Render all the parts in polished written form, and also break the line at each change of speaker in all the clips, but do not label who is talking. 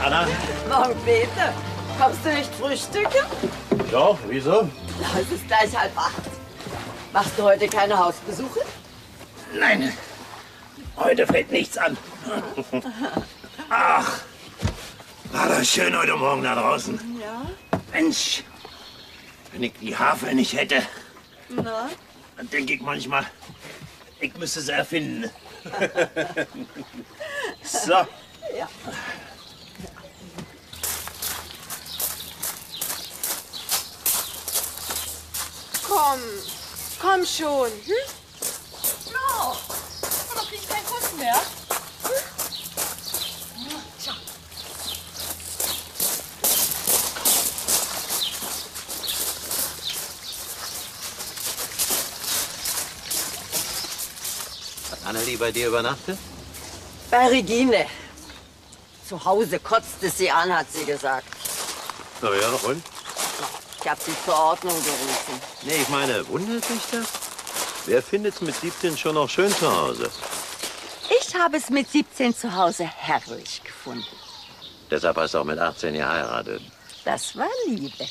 Anna.
Morgen, Peter. Kommst du nicht frühstücken?
Doch, wieso?
Es ist gleich 7:30. Machst du heute keine Hausbesuche?
Nein, heute fällt nichts an. Ach, war das schön heute Morgen da draußen.
Ja.
Mensch, wenn ich die Havel nicht hätte,
Na?
dann denke ich manchmal, ich müsste sie erfinden. So.
Ja.
Komm schon. Hm?
No, aber krieg ich keinen Kuss mehr. Tja.
Hat Annelie bei dir übernachtet?
Bei Regine. Zu Hause kotzte sie an, hat sie gesagt.
Na ja, und?
Ich habe sie zur Ordnung gerufen.
Nee, ich meine, wundert dich das? Wer findet's mit 17 schon noch schön zu Hause?
Ich habe es mit 17 zu Hause herrlich gefunden.
Deshalb hast du auch mit 18 geheiratet.
Das war Liebe.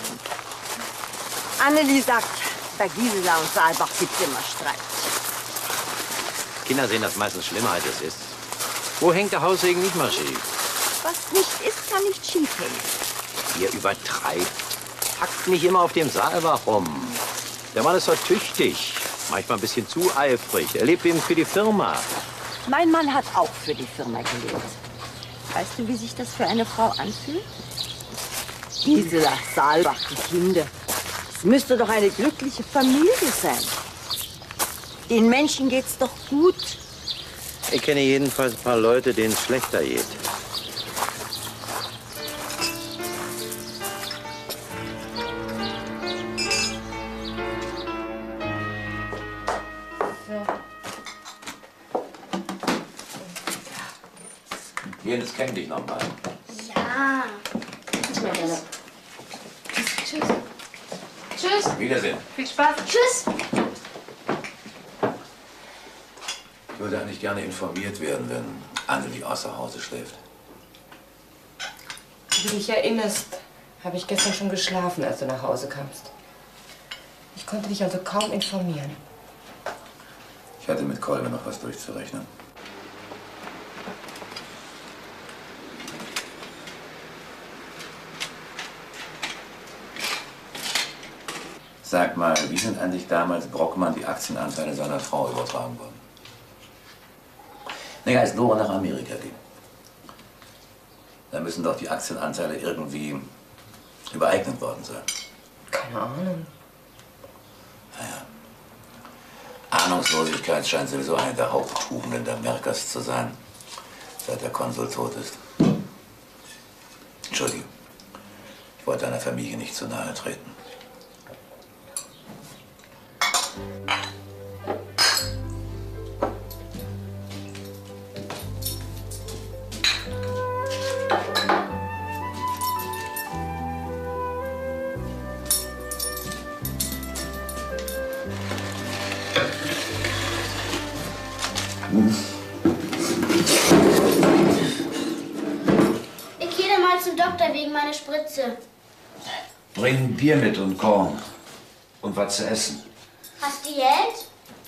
Annelie sagt, bei Gisela und Saalbach gibt's immer Streit.
Kinder sehen das meistens schlimmer, als es ist. Wo hängt der Haussegen nicht mal schief?
Was nicht ist, kann nicht schief hängen.
Ihr übertreibt. Hackt nicht immer auf dem Saalbach rum. Der Mann ist doch tüchtig. Manchmal ein bisschen zu eifrig. Er lebt eben für die Firma.
Mein Mann hat auch für die Firma gelebt. Weißt du, wie sich das für eine Frau anfühlt? Gisela, Saalbach, die Kinder. Es müsste doch eine glückliche Familie sein. Den Menschen geht's doch gut.
Ich kenne jedenfalls ein paar Leute, denen es schlechter geht. Jens, kenn dich noch mal.
Ja. Tschüss. Tschüss.
Wiedersehen.
Viel Spaß. Tschüss.
Ich würde eigentlich gerne informiert werden, wenn Annelie außer Hause schläft.
Wie du dich erinnerst, habe ich gestern schon geschlafen, als du nach Hause kamst. Ich konnte dich also kaum informieren.
Ich hatte mit Kolbe noch was durchzurechnen. Sag mal, wie sind eigentlich damals Brockmann die Aktienanteile seiner Frau übertragen worden? Naja, als Dora nach Amerika ging. Da müssen doch die Aktienanteile irgendwie übereignet worden sein.
Keine Ahnung.
Naja. Ahnungslosigkeit scheint sowieso eine der Haupttugenden der Merkers zu sein, seit der Konsul tot ist. Entschuldige, ich wollte deiner Familie nicht zu nahe treten.
Ich gehe dann mal zum Doktor wegen meiner Spritze.
Bring Bier mit und Korn. Und was zu essen.
Hast du Geld?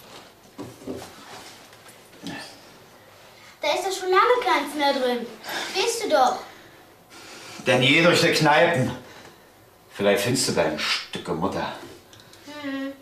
Da ist doch schon lange keins mehr drin. Weißt du doch.
Denn je durch die Kneipen. Vielleicht findest du dein Stücke Mutter.
Hm.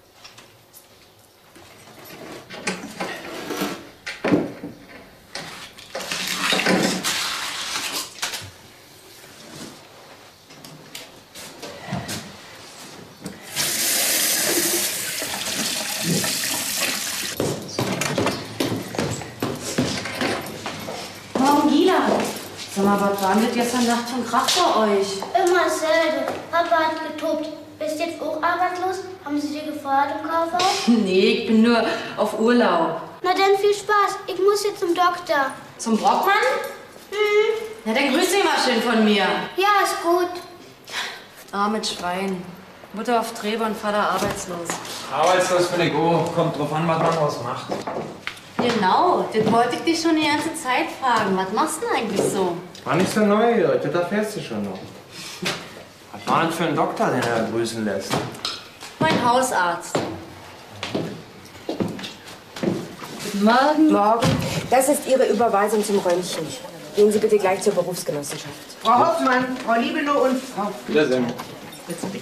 Morgen, Gila. Sag mal, was war denn gestern Nacht von Krach bei euch?
Immer dasselbe. Papa hat getobt. Bist jetzt auch arbeitslos? Haben sie dir gefeuert im Kaufhaus?
Nee, ich bin nur auf Urlaub.
Na dann viel Spaß. Ich muss jetzt zum Doktor.
Zum Brockmann?
Hm.
Na, dann grüß dich mal schön von mir.
Ja, ist gut.
Armes Schwein. Mutter auf Träber und Vater arbeitslos.
Arbeitslos bin ich auch. Kommt drauf an, was man draus macht.
Genau, das wollte ich dich schon die ganze Zeit fragen. Was machst du denn eigentlich so?
War nicht so neugierig, das erfährst du schon noch. Was war denn für ein Doktor, den er grüßen lässt?
Mein Hausarzt. Guten Morgen.
Morgen. Das ist Ihre Überweisung zum Röntgen. Gehen Sie bitte gleich zur Berufsgenossenschaft.
Frau Hoffmann, Frau Liebeloh und Frau...
Wiedersehen.
Bitte, bitte.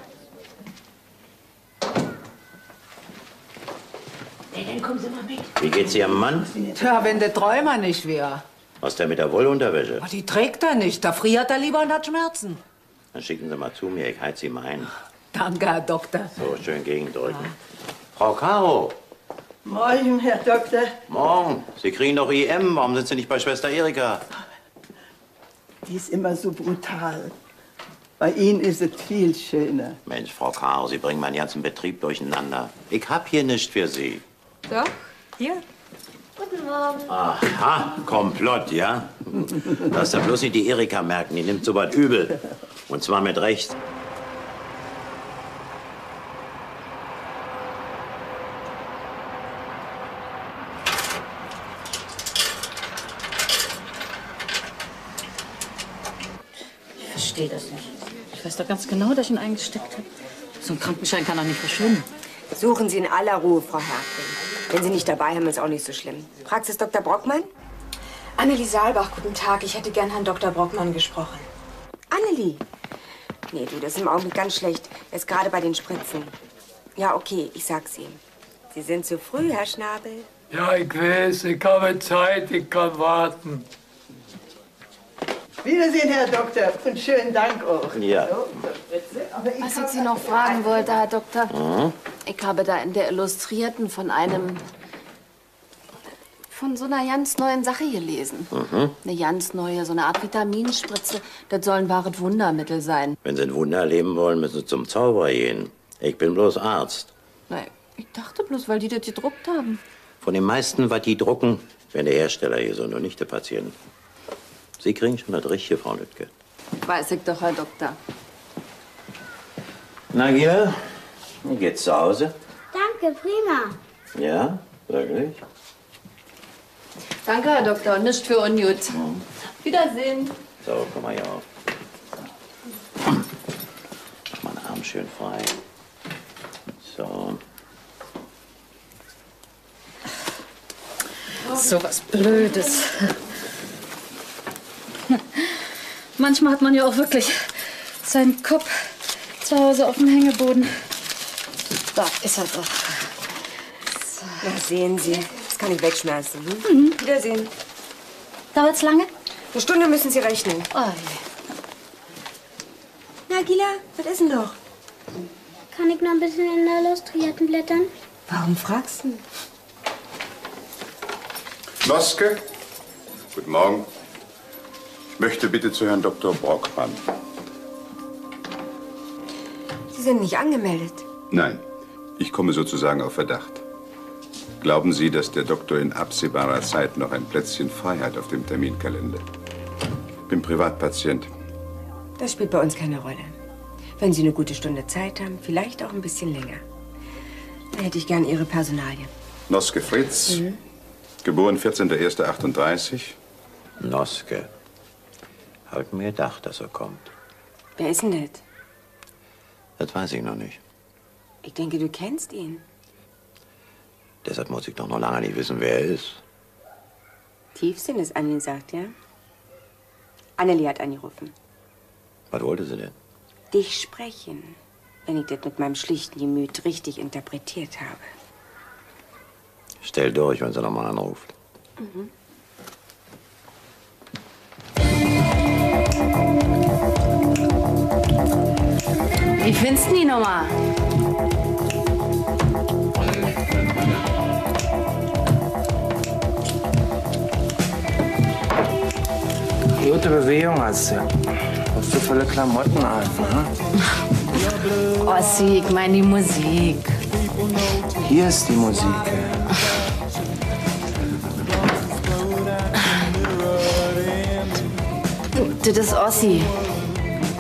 Dann kommen Sie mal mit.
Wie geht's Ihrem Mann?
Tja, wenn der Träumer nicht wäre.
Was ist der mit der Wollunterwäsche?
Oh, die trägt er nicht. Da friert er lieber und hat Schmerzen.
Dann schicken Sie mal zu mir, ich heiz ihm ein.
Danke, Herr Doktor.
So, schön gegendrücken. Frau Caro.
Morgen, Herr Doktor.
Morgen. Sie kriegen doch IM. Warum sind Sie nicht bei Schwester Erika?
Die ist immer so brutal. Bei Ihnen ist es viel schöner.
Mensch, Frau Caro, Sie bringen meinen ganzen Betrieb durcheinander. Ich hab hier nichts für Sie.
Doch, hier.
Guten Morgen.
Aha, Komplott, ja? Lass da bloß nicht die Erika merken, die nimmt so was übel. Und zwar mit Recht.
Ich verstehe das nicht. Ich weiß doch ganz genau, dass ich ihn eingesteckt habe. So ein Krankenschein kann doch nicht verschwinden.
Suchen Sie in aller Ruhe, Frau Herfling. Wenn Sie nicht dabei haben, ist auch nicht so schlimm. Praxis Dr. Brockmann?
Annelie Saalbach, guten Tag. Ich hätte gern Herrn Dr. Brockmann gesprochen.
Annelie? Nee, du, das ist im Augenblick ganz schlecht. Er ist gerade bei den Spritzen. Ja, okay, ich sag's ihm. Sie sind zu früh, Herr Schnabel.
Ja, ich weiß, ich habe Zeit, ich kann warten.
Wiedersehen, Herr Doktor. Und schönen Dank auch.
Ja.
Was ich Sie noch fragen wollte, Herr Doktor. Ich habe da in der Illustrierten von so einer ganz neuen Sache gelesen. Eine ganz neue, so eine Art Vitaminspritze. Das soll ein wahres Wundermittel sein.
Wenn Sie ein Wunder erleben wollen, müssen Sie zum Zauberer gehen. Ich bin bloß Arzt.
Nein, ich dachte bloß, weil die das gedruckt haben.
Von den meisten, was die drucken, werden der Hersteller hier so, nur nicht der Patient. Sie kriegen schon das Richtige, Frau Lüttke.
Weiß ich doch, Herr Doktor.
Na, Gila, wie geht's zu Hause?
Danke, prima.
Ja, wirklich?
Danke, Herr Doktor, und nicht für ungut. Wiedersehen.
So, komm mal hier auf. Mach mal einen Arm schön frei. So.
So was Blödes. Manchmal hat man ja auch wirklich seinen Kopf zu Hause auf dem Hängeboden. Da ist er doch. So.
Na, sehen Sie. Das kann ich wegschmerzen. Hm? Wiedersehen.
Dauert's lange?
Eine Stunde müssen Sie rechnen.
Oh,
Na, Gila, was ist denn doch?
Kann ich noch ein bisschen in der Illustrierten blättern?
Warum fragst du?
Noske, guten Morgen. Ich möchte bitte zu Herrn Dr. Brockmann.
Sie sind nicht angemeldet.
Nein, ich komme sozusagen auf Verdacht. Glauben Sie, dass der Doktor in absehbarer Zeit noch ein Plätzchen frei hat auf dem Terminkalender? Ich bin Privatpatient.
Das spielt bei uns keine Rolle. Wenn Sie eine gute Stunde Zeit haben, vielleicht auch ein bisschen länger. Dann hätte ich gern Ihre Personalien.
Noske Fritz, geboren 14.01.38.
Noske. Hab ich mir gedacht, dass er kommt.
Wer ist denn das?
Das weiß ich noch nicht.
Ich denke, du kennst ihn.
Deshalb muss ich doch noch lange nicht wissen, wer er ist.
Tiefsinn ist angesagt, ja? Annelie hat angerufen.
Was wollte sie denn?
Dich sprechen, wenn ich das mit meinem schlichten Gemüt richtig interpretiert habe.
Stell durch, wenn sie noch mal anruft.
Wie findest du die Nummer?
Gute Bewegung hast du. Was du für Klamotten an, ne?
Ossi, ich meine die Musik.
Hier ist die Musik.
Das ist Ossi.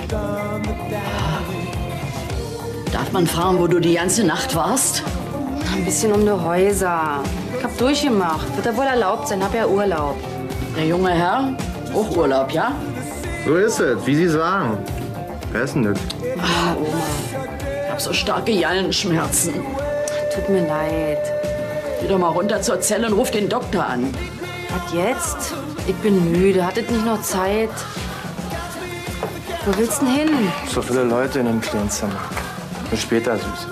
Darf man fragen, wo du die ganze Nacht warst?
Ein bisschen um die Häuser. Ich hab durchgemacht. Wird ja wohl erlaubt sein, hab ja Urlaub.
Der junge Herr, auch Urlaub, ja?
So ist es, wie Sie sagen. Wer ist denn das?
Meine Oma.
Ich hab so starke Gallenschmerzen.
Tut mir leid.
Geh doch mal runter zur Zelle und ruf den Doktor an.
Was jetzt? Ich bin müde. Hattet nicht noch Zeit? Wo willst du denn hin?
So viele Leute in einem kleinen Zimmer. Bis später, Süß.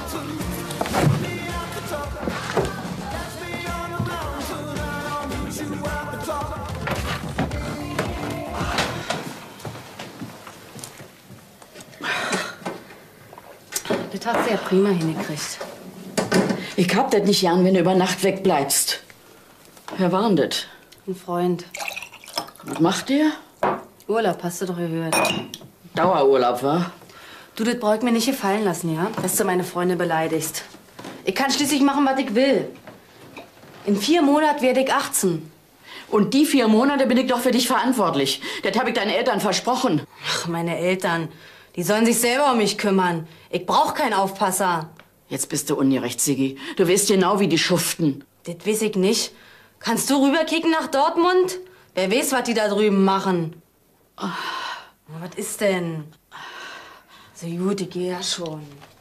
Das hast du ja prima hingekriegt.
Ich hab das nicht gern, wenn du über Nacht wegbleibst. Wer war denn das?
Ein Freund.
Was macht der?
Urlaub, hast du doch gehört.
Dauerurlaub, wa?
Du, das brauch ich mir nicht gefallen lassen, ja? Dass du meine Freunde beleidigst. Ich kann schließlich machen, was ich will. In 4 Monaten werde ich 18.
Und die 4 Monate bin ich doch für dich verantwortlich. Das habe ich deinen Eltern versprochen.
Ach, meine Eltern. Die sollen sich selber um mich kümmern. Ich brauch keinen Aufpasser.
Jetzt bist du ungerecht, Siggi. Du weißt genau, wie die schuften.
Das weiß ich nicht. Kannst du rüberkicken nach Dortmund? Wer weiß, was die da drüben machen. Na, was ist denn? So gut, ich gehe ja schon.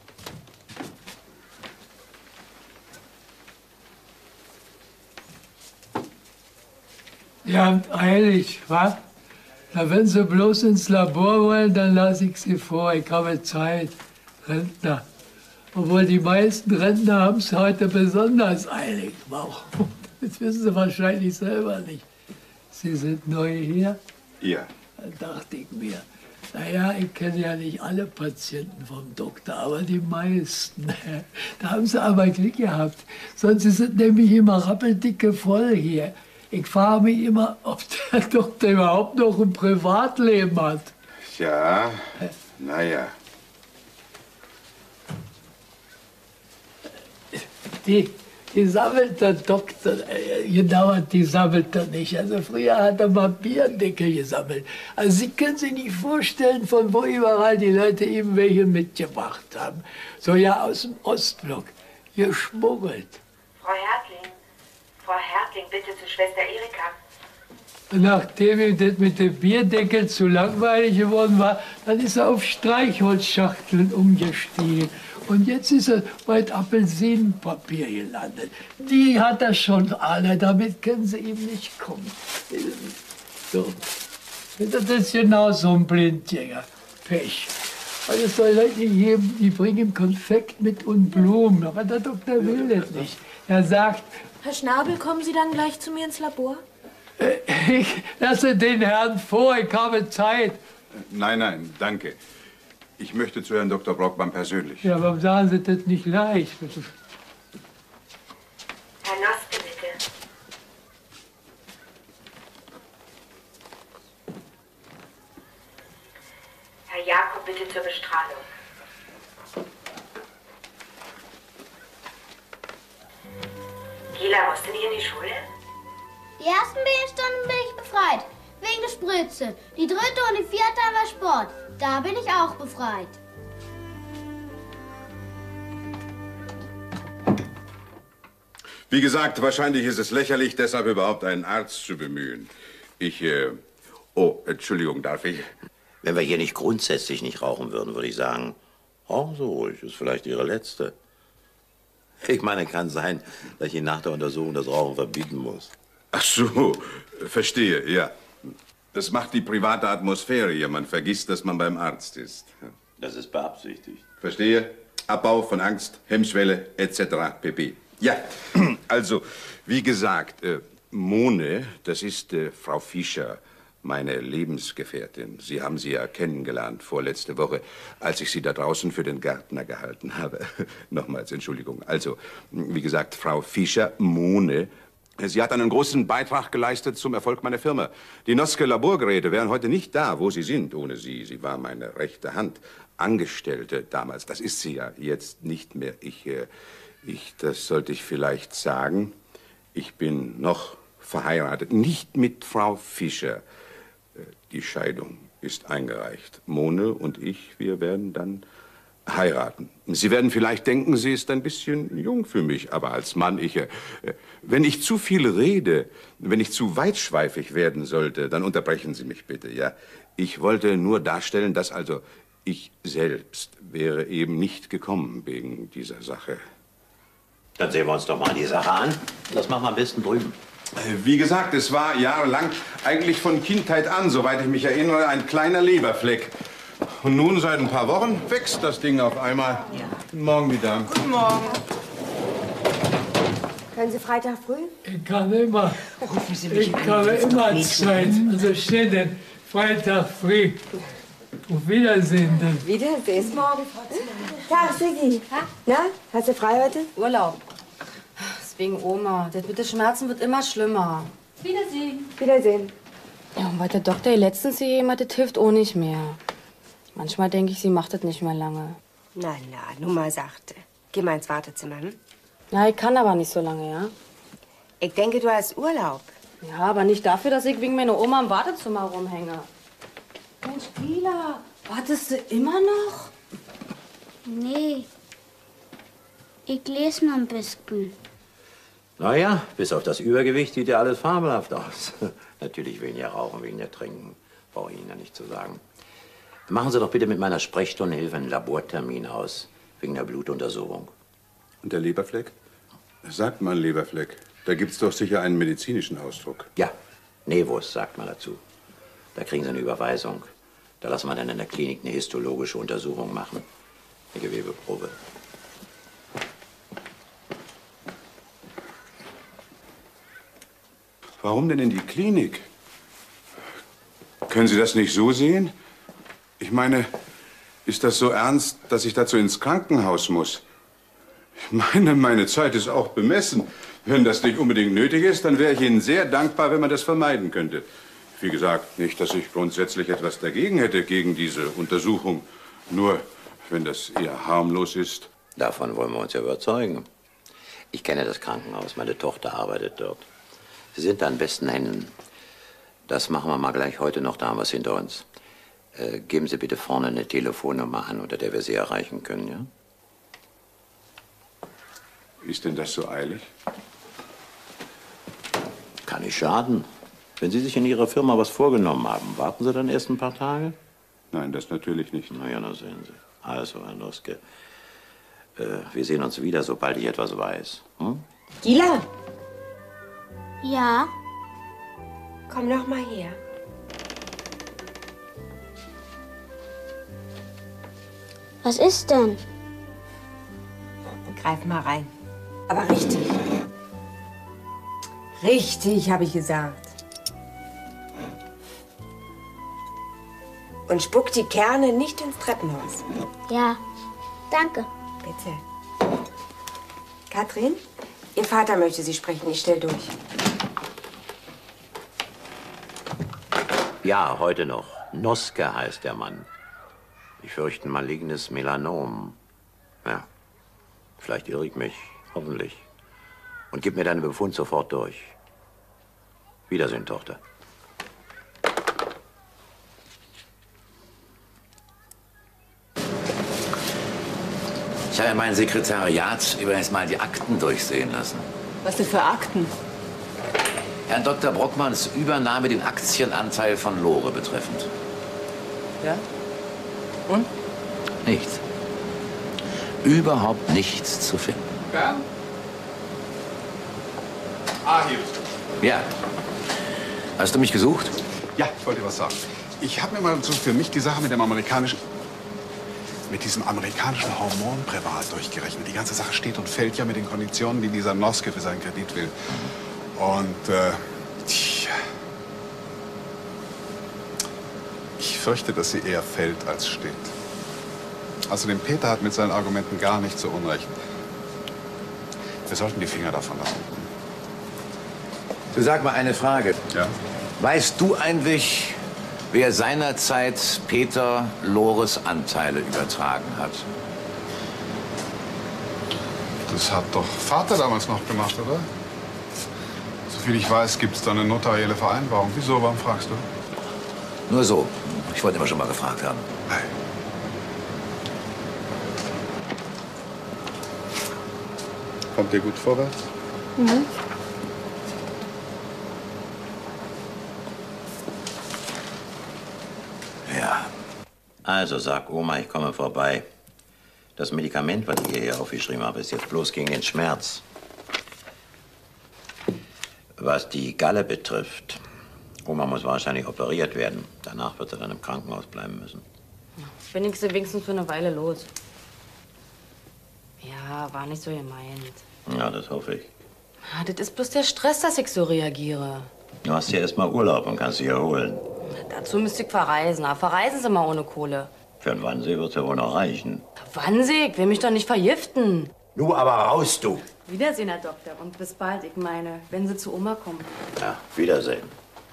Die haben eilig, was? Na, wenn Sie bloß ins Labor wollen, dann lasse ich Sie vor. Ich habe Zeit. Rentner. Obwohl die meisten Rentner haben es heute besonders eilig. Warum? Das wissen Sie wahrscheinlich selber nicht. Sie sind neu hier?
Ja.
Da dachte ich mir, naja, ich kenne ja nicht alle Patienten vom Doktor, aber die meisten. Da haben Sie aber Glück gehabt. Sonst sind nämlich immer rappeldicke voll hier. Ich frage mich immer, ob der Doktor überhaupt noch ein Privatleben hat.
Ja, naja.
Die sammelt der Doktor, genau, die sammelt er nicht. Also früher hat er mal Bierdeckel gesammelt. Also Sie können sich nicht vorstellen, von wo überall die Leute ihm welche mitgebracht haben. So ja aus dem Ostblock, geschmuggelt.
Frau Hertling, bitte zu Schwester Erika.
Nachdem ihm das mit dem Bierdeckel zu langweilig geworden war, dann ist er auf Streichholzschachteln umgestiegen. Und jetzt ist er bei Apfelsinenpapier gelandet. Die hat er schon alle, damit können sie ihm nicht kommen. So. Das ist genau so ein Blindgänger. Pech. Also es soll Leute geben, die bringen ihm Konfekt mit und Blumen. Aber der Doktor will das nicht. Er sagt,
Herr Schnabel, kommen Sie dann gleich zu mir ins Labor?
Ich lasse den Herrn vor, ich habe Zeit.
Nein, nein, danke. Ich möchte zu Herrn Dr. Brockmann persönlich.
Ja, warum sagen Sie das nicht leicht?
Herr Noske, bitte. Herr Jakob, bitte zur Bestrahlung. Gela, musst du nicht in die Schule?
Die ersten B-Stunden bin ich befreit. Wegen der Spritze. Die 3. und die 4. war Sport. Da bin ich auch befreit.
Wie gesagt, wahrscheinlich ist es lächerlich, deshalb überhaupt einen Arzt zu bemühen. Oh, Entschuldigung, darf ich?
Wenn wir hier nicht grundsätzlich nicht rauchen würden, würde ich sagen, rauchen Sie ruhig, ist vielleicht Ihre letzte. Ich meine, kann sein, dass ich Ihnen nach der Untersuchung das Rauchen verbieten muss.
Ach so, verstehe, ja. Das macht die private Atmosphäre hier. Man vergisst, dass man beim Arzt ist.
Das ist beabsichtigt.
Verstehe? Abbau von Angst, Hemmschwelle, etc. pp. Ja, also, wie gesagt, Mone, das ist Frau Fischer, meine Lebensgefährtin. Sie haben sie ja kennengelernt vorletzte Woche, als ich sie da draußen für den Gärtner gehalten habe. Nochmals Entschuldigung. Also, wie gesagt, Frau Fischer, Mone. Sie hat einen großen Beitrag geleistet zum Erfolg meiner Firma. Die Noske Laborgeräte wären heute nicht da, wo sie sind, ohne sie. Sie war meine rechte Hand. Angestellte damals. Das ist sie ja jetzt nicht mehr. Das sollte ich vielleicht sagen. Ich bin noch verheiratet. Nicht mit Frau Fischer. Die Scheidung ist eingereicht. Mone und ich, wir werden dann heiraten. Sie werden vielleicht denken, sie ist ein bisschen jung für mich, aber als Mann, wenn ich zu viel rede, wenn ich zu weitschweifig werden sollte, dann unterbrechen Sie mich bitte, ja? Ich wollte nur darstellen, dass also ich selbst wäre eben nicht gekommen wegen dieser Sache.
Dann sehen wir uns doch mal die Sache an. Das machen wir am besten drüben.
Wie gesagt, es war jahrelang, eigentlich von Kindheit an, soweit ich mich erinnere, ein kleiner Leberfleck. Und nun, seit ein paar Wochen, wächst das Ding auf einmal. Ja. Guten Morgen, Madame.
Guten Morgen. Können Sie Freitag früh?
Ich kann immer.
Rufen Sie mich
Ich
an.
habe
Das ist
immer
doch nicht
Zeit. Also steht denn Freitag früh. Auf Wiedersehen dann.
Wiedersehen. Bis morgen, Frau Tag, Siggi. Na, hast du frei heute?
Urlaub. Deswegen Oma. Das mit den Schmerzen wird immer schlimmer.
Wiedersehen.
Wiedersehen.
Ja, und weil der Doktor letztens gegeben hat, das hilft auch nicht mehr. Manchmal denke ich, sie macht das nicht mehr lange.
Na, nur mal sachte. Geh mal ins Wartezimmer, hm?
Ja, ich kann aber nicht so lange, ja?
Ich denke, du hast Urlaub.
Ja, aber nicht dafür, dass ich wegen meiner Oma im Wartezimmer rumhänge. Mensch, Gila, wartest du immer noch?
Nee. Ich lese nur ein bisschen.
Naja, bis auf das Übergewicht sieht ja alles fabelhaft aus. Natürlich wegen der Rauchen, wegen der Trinken. Brauche ich Ihnen ja nicht zu sagen. Machen Sie doch bitte mit meiner Sprechstundenhilfe einen Labortermin aus. Wegen der Blutuntersuchung.
Und der Leberfleck? Sagt mal Leberfleck. Da gibt's doch sicher einen medizinischen Ausdruck.
Ja, Nevus sagt man dazu. Da kriegen Sie eine Überweisung. Da lassen wir dann in der Klinik eine histologische Untersuchung machen. Eine Gewebeprobe.
Warum denn in die Klinik? Können Sie das nicht so sehen? Ich meine, ist das so ernst, dass ich dazu ins Krankenhaus muss? Ich meine, meine Zeit ist auch bemessen. Wenn das nicht unbedingt nötig ist, dann wäre ich Ihnen sehr dankbar, wenn man das vermeiden könnte. Wie gesagt, nicht, dass ich grundsätzlich etwas dagegen hätte, gegen diese Untersuchung. Nur, wenn das eher harmlos ist.
Davon wollen wir uns ja überzeugen. Ich kenne das Krankenhaus, meine Tochter arbeitet dort. Sie sind da in besten Händen. Das machen wir mal gleich heute noch, da haben wir es hinter uns. Geben Sie bitte vorne eine Telefonnummer an, unter der wir Sie erreichen können, ja?
Ist denn das so eilig?
Kann nicht schaden. Wenn Sie sich in Ihrer Firma was vorgenommen haben, warten Sie dann erst ein paar Tage?
Nein, das natürlich nicht.
Na ja, na sehen Sie. Also, Herr Noske, wir sehen uns wieder, sobald ich etwas weiß. Hm?
Gila,
Ja?
komm noch mal her.
Was ist denn?
Greif mal rein. Aber richtig. Richtig, habe ich gesagt. Und spuck die Kerne nicht ins Treppenhaus.
Ja. Danke.
Bitte. Katrin, Ihr Vater möchte Sie sprechen. Ich stell durch.
Ja, heute noch. Noske heißt der Mann. Ich fürchte ein malignes Melanom. Ja, vielleicht irre ich mich. Hoffentlich. Und gib mir deinen Befund sofort durch. Wiedersehen, Tochter.
Ich habe mein Sekretariat übrigens mal die Akten durchsehen lassen.
Was denn für Akten?
Herrn Dr. Brockmanns Übernahme den Aktienanteil von Lore betreffend.
Ja? Und?
Nichts. Überhaupt nichts zu finden.
Ja? Ah, hier bist du.
Ja. Hast du mich gesucht?
Ja, ich wollte was sagen. Ich habe mir mal so für mich die Sache mit diesem amerikanischen Hormonpräparat durchgerechnet. Die ganze Sache steht und fällt ja mit den Konditionen, die dieser Noske für seinen Kredit will. Und, tja. Ich fürchte, dass sie eher fällt als steht. Außerdem, Peter hat mit seinen Argumenten gar nicht so Unrecht. Wir sollten die Finger davon lassen.
Du, sag mal eine Frage.
Ja?
Weißt du eigentlich, wer seinerzeit Peter Lores Anteile übertragen hat?
Das hat doch Vater damals noch gemacht, oder? Soviel ich weiß, gibt es da eine notarielle Vereinbarung. Wieso, warum fragst du?
Nur so. Ich wollte immer schon mal gefragt haben.
Kommt ihr gut vorwärts?
Mhm.
Ja. Also sag Oma, ich komme vorbei. Das Medikament, was ich hier aufgeschrieben habe, ist jetzt bloß gegen den Schmerz. Was die Galle betrifft, Oma muss wahrscheinlich operiert werden. Danach wird sie dann im Krankenhaus bleiben müssen.
Wenigstens für eine Weile los. Ja, war nicht so gemeint.
Ja, das hoffe ich.
Ah, das ist bloß der Stress, dass ich so reagiere.
Du hast ja erst mal Urlaub und kannst dich erholen.
Dazu müsste ich verreisen. Aber verreisen Sie mal ohne Kohle.
Für einen Wannsee wird's ja wohl noch reichen.
Wannsee? Ich will mich doch nicht vergiften.
Nu aber raus, du.
Wiedersehen, Herr Doktor. Und bis bald, ich meine, wenn Sie zu Oma kommen.
Ja, Wiedersehen.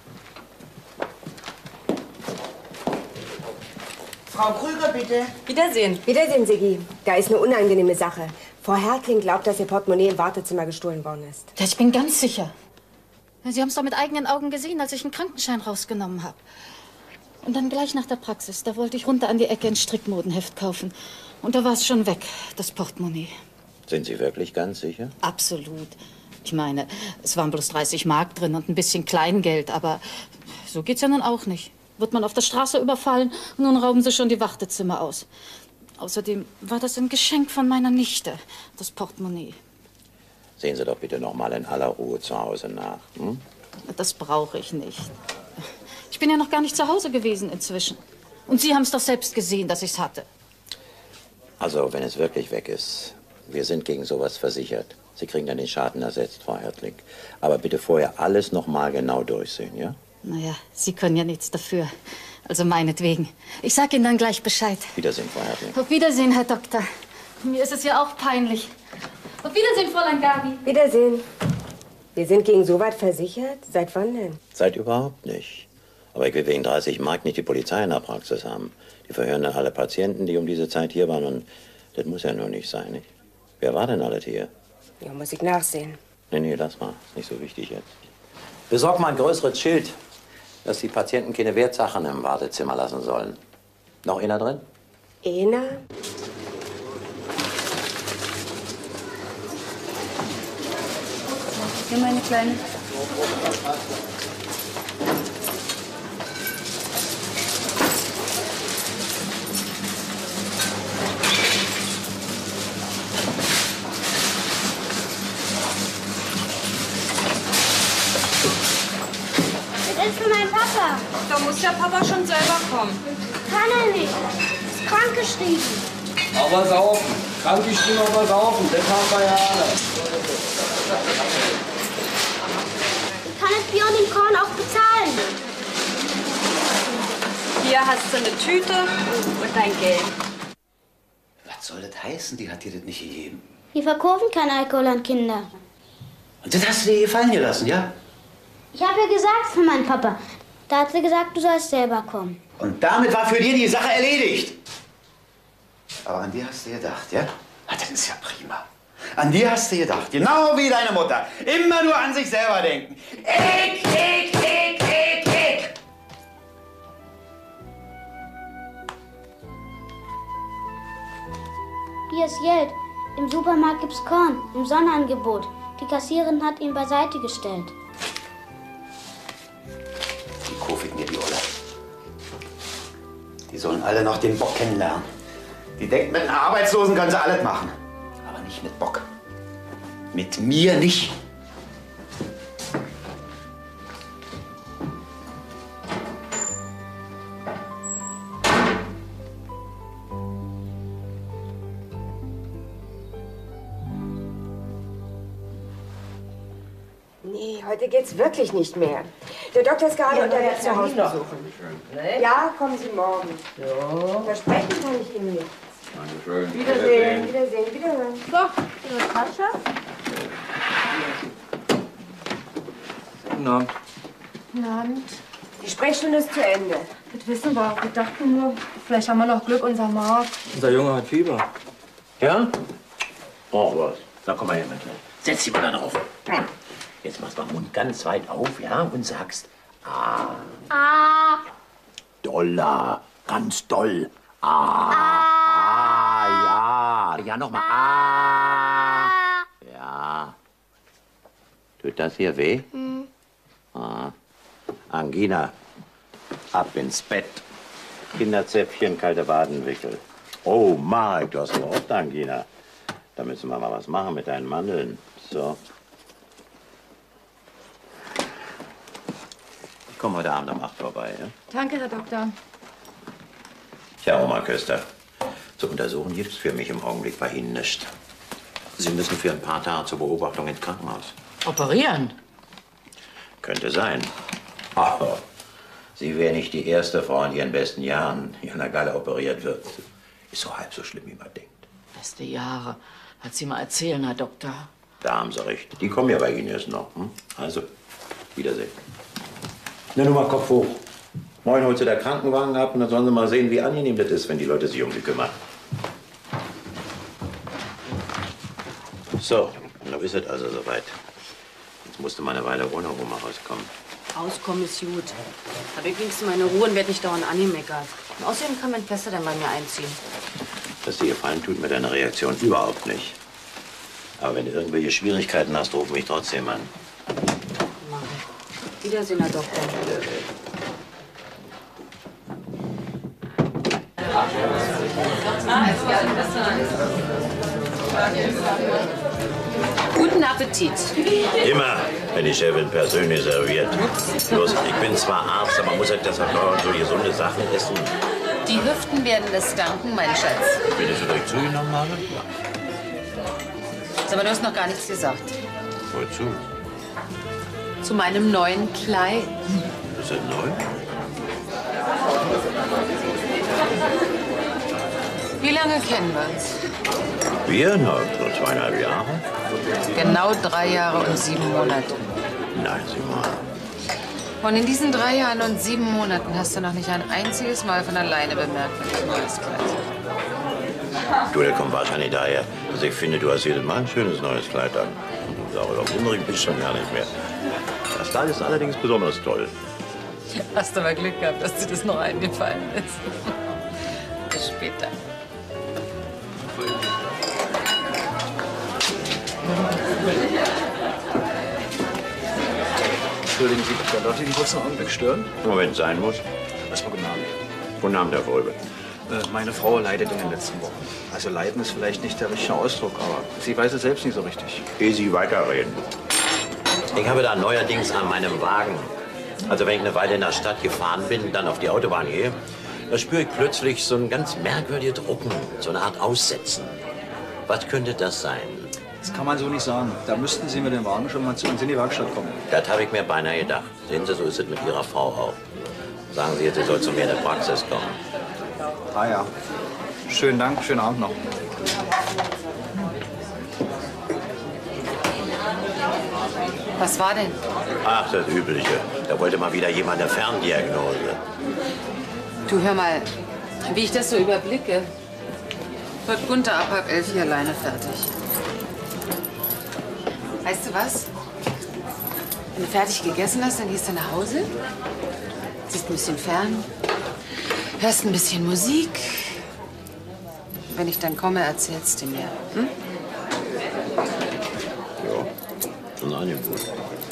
Frau Krüger, bitte.
Wiedersehen.
Wiedersehen, Siggi. Da ist eine unangenehme Sache. Frau Hertling glaubt, dass ihr Portemonnaie im Wartezimmer gestohlen worden ist.
Ja, ich bin ganz sicher. Sie haben es doch mit eigenen Augen gesehen, als ich einen Krankenschein rausgenommen habe. Und dann gleich nach der Praxis, da wollte ich runter an die Ecke ein Strickmodenheft kaufen. Und da war es schon weg, das Portemonnaie.
Sind Sie wirklich ganz sicher?
Absolut. Ich meine, es waren bloß 30 Mark drin und ein bisschen Kleingeld, aber so geht's ja nun auch nicht. Wird man auf der Straße überfallen und nun rauben sie schon die Wartezimmer aus. Außerdem war das ein Geschenk von meiner Nichte, das Portemonnaie.
Sehen Sie doch bitte noch mal in aller Ruhe zu Hause nach. Hm?
Das brauche ich nicht. Ich bin ja noch gar nicht zu Hause gewesen inzwischen. Und Sie haben es doch selbst gesehen, dass ich es hatte.
Also, wenn es wirklich weg ist, wir sind gegen sowas versichert. Sie kriegen dann den Schaden ersetzt, Frau Hertling. Aber bitte vorher alles noch mal genau durchsehen, ja?
Naja, Sie können ja nichts dafür. Also meinetwegen. Ich sag Ihnen dann gleich Bescheid.
Wiedersehen, Frau Hertling.
Auf Wiedersehen, Herr Doktor. Mir ist es ja auch peinlich. Auf Wiedersehen, Fräulein Gabi.
Wiedersehen. Wir sind gegen so weit versichert? Seit wann denn?
Seit überhaupt nicht. Aber ich will wegen 30 Mark nicht die Polizei in der Praxis haben. Die verhören dann alle Patienten, die um diese Zeit hier waren. Und das muss ja nur nicht sein, nicht? Wer war denn alles hier?
Ja, muss ich nachsehen.
Nee, lass mal. Ist nicht so wichtig jetzt. Besorg mal ein größeres Schild, dass die Patienten keine Wertsachen im Wartezimmer lassen sollen. Noch einer drin?
Ena?
Hier, meine Kleine.
Das ist für meinen Papa.
Da muss der Papa schon selber kommen.
Kann er nicht. Ist krankgeschrieben.
Aber saufen. Krankgeschrieben, aber saufen. Das haben wir ja alle.
Ich kann das Bier und den Korn auch bezahlen.
Hier hast du eine Tüte und dein Geld.
Was soll das heißen? Die hat dir das nicht gegeben.
Wir verkaufen keinen Alkohol an Kinder.
Und das hast du dir gefallen gelassen, ja?
Ich habe ja gesagt für meinen Papa. Da hat sie gesagt, du sollst selber kommen.
Und damit war für dir die Sache erledigt. Aber an die hast du gedacht, ja? Ah, das ist ja prima. An die hast du gedacht, genau wie deine Mutter. Immer nur an sich selber denken. Ich.
Hier ist Geld. Im Supermarkt gibt's Korn. Im Sonderangebot. Die Kassiererin hat ihn beiseite gestellt.
Die kaufe ich mir, die Olle. Die sollen alle noch den Bock kennenlernen. Die denkt, mit einer Arbeitslosen kann sie alles machen. Aber nicht mit Bock. Mit mir nicht.
Nee, heute geht's wirklich nicht mehr. Der Doktor ist gerade unterwegs zu Hause besuchen. Ja, kommen Sie morgen.
Ja.
Versprechen kann ich Ihnen nicht.
Dankeschön.
Wiedersehen, Wiedersehen, Wiederhören.
So, Ihre Tasche.
Guten Abend.
Guten Abend.
Die Sprechstunde ist zu Ende.
Das wissen wir. Wir dachten nur, vielleicht haben wir noch Glück, unser Mark.
Unser Junge hat Fieber.
Ja? Oh, was? Na, komm mal her, mein Kleiner. Setz dich mal da drauf. Jetzt machst du den Mund ganz weit auf, ja, und sagst Ah.
Ah.
Dollar. Ganz doll. Ah. Ah, ja. Ja, nochmal. Ah. Ja. Tut das hier weh?
Hm.
Ah. Angina. Ab ins Bett. Kinderzäpfchen, kalte Wadenwickel. Oh, Marek, du hast aber oft Angina. Da müssen wir mal was machen mit deinen Mandeln. So. Ich komme heute Abend um 8 vorbei, ja?
Danke, Herr Doktor.
Tja, Oma Köster, zu untersuchen gibt's für mich im Augenblick bei Ihnen nicht. Sie müssen für ein paar Tage zur Beobachtung ins Krankenhaus.
Operieren?
Könnte sein. Aber Sie wäre nicht die erste Frau in ihren besten Jahren, die an der Galle operiert wird. Ist so halb so schlimm, wie man denkt.
Beste Jahre. Hat sie mal erzählen, Herr Doktor.
Da haben Sie recht. Die kommen ja bei Ihnen erst noch. Hm? Also, Wiedersehen. Na, nur mal Kopf hoch. Morgen holt Sie der Krankenwagen ab und dann sollen Sie mal sehen, wie angenehm das ist, wenn die Leute sich um Sie kümmern. So, da ist es also soweit. Jetzt musste mal eine Weile ohne Oma rauskommen.
Auskommen ist gut. Hab übrigens meine Ruhe und werd nicht dauernd angemeckert. Und außerdem kann mein Fester dann bei mir einziehen.
Dass dir gefallen tut mir deine Reaktion überhaupt nicht. Aber wenn du irgendwelche Schwierigkeiten hast, ruf mich trotzdem an.
Mach ich. Wiedersehen, Herr Doktor. Guten Appetit.
Immer, wenn die Chefin persönlich serviert. Bloß, ich bin zwar Arzt, aber muss halt deshalb dauernd so gesunde Sachen essen.
Die Hüften werden es danken, mein Schatz.
Wenn ich so direkt zugenommen habe?
Sag mal, du hast noch gar nichts gesagt.
Wozu?
Zu meinem neuen Kleid.
Ist das neu?
Wie lange kennen wir uns?
Wir? Na, so 2,5 Jahre.
Genau 3 Jahre und 7 Monate.
Nein, sieh mal.
Und in diesen 3 Jahren und 7 Monaten hast du noch nicht ein einziges Mal von alleine bemerkt, wenn ich ein neues Kleid habe.
Du, der kommt wahrscheinlich daher, dass ich finde, du hast jedes Mal ein schönes neues Kleid an. Darüber wundere ich mich schon gar nicht mehr. Das Kleid ist allerdings besonders toll.
Hast aber Glück gehabt, dass dir das noch eingefallen ist. Bis später.
Entschuldigen Sie, Dr. Darf ich einen kurzen Augenblick stören?
Nur wenn es sein muss.
Erstmal guten Abend.
Guten Abend, Herr Wolbe.
Meine Frau leidet in den letzten Wochen. Also leiden ist vielleicht nicht der richtige Ausdruck, aber sie weiß es selbst nicht so richtig.
Ehe Sie weiterreden. Ich habe da neuerdings an meinem Wagen, also wenn ich eine Weile in der Stadt gefahren bin, dann auf die Autobahn gehe, da spüre ich plötzlich so ein ganz merkwürdiges Drucken, so eine Art Aussetzen. Was könnte das sein?
Das kann man so nicht sagen. Da müssten Sie mit dem Wagen schon mal zu uns in die Werkstatt kommen.
Das habe ich mir beinahe gedacht. Sehen Sie, so ist es mit Ihrer Frau auch. Sagen Sie jetzt, sie soll zu mir in die Praxis kommen.
Ah ja. Schönen Dank, schönen Abend noch.
Was war denn?
Ach, das Übliche. Da wollte mal wieder jemand eine Ferndiagnose.
Du, hör mal, wie ich das so überblicke, wird Gunther ab 10:30 hier alleine fertig. Weißt du was? Wenn du fertig gegessen hast, dann gehst du nach Hause, siehst ein bisschen fern, hörst ein bisschen Musik. Wenn ich dann komme, erzählst du mir. Hm?
Ja, schon Angebot.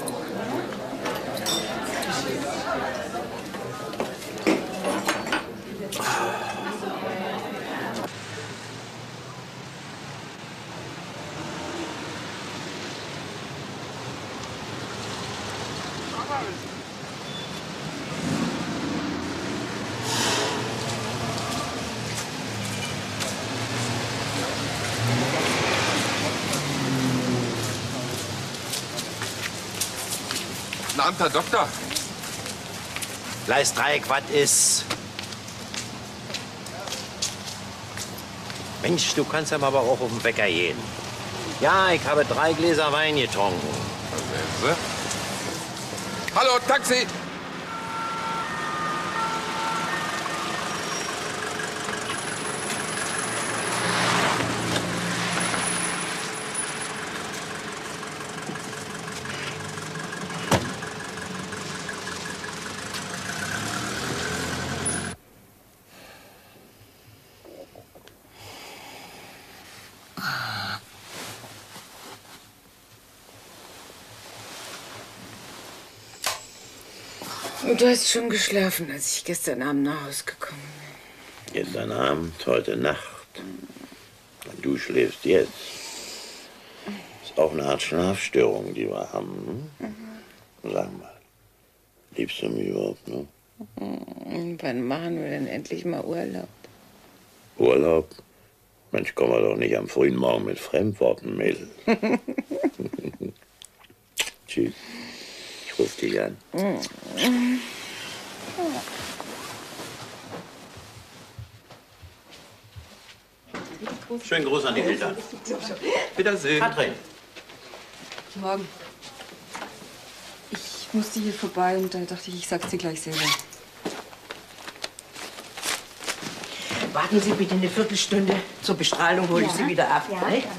Guten Abend, Herr Doktor.
Gleisdreieck, was ist? Mensch, du kannst aber auch auf den Bäcker gehen. Ja, ich habe 3 Gläser Wein getrunken.
Hallo, Taxi!
Du hast schon geschlafen, als ich gestern Abend nach Hause gekommen bin.
Gestern Abend, heute Nacht. Und du schläfst jetzt. Ist auch eine Art Schlafstörung, die wir haben. Hm? Sag mal, liebst du mich überhaupt noch?
Wann machen wir denn endlich mal Urlaub?
Urlaub? Mensch, komm mal doch nicht am frühen Morgen mit Fremdworten, Mädel. Tschüss. Ich ruf dich an. Schönen Gruß an die Eltern. Wiedersehen. Katrin.
Morgen. Ich musste hier vorbei und da dachte ich sag's dir gleich selber.
Warten Sie bitte eine Viertelstunde. Zur Bestrahlung hole ich Sie wieder ab.
Ja.
Ne?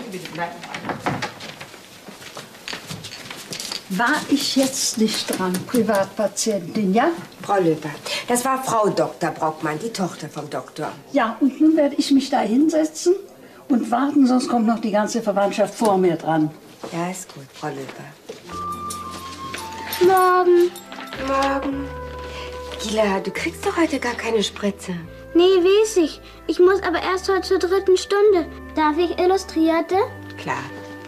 War ich jetzt nicht dran, Privatpatientin, ja?
Frau Löper, das war Frau Dr. Brockmann, die Tochter vom Doktor.
Ja, und nun werde ich mich da hinsetzen und warten, sonst kommt noch die ganze Verwandtschaft vor mir dran.
Ja, ist gut, Frau Löper.
Morgen.
Morgen. Gila, du kriegst doch heute gar keine Spritze.
Nee, weiß ich. Ich muss aber erst heute zur 3. Stunde. Darf ich Illustrierte?
Klar.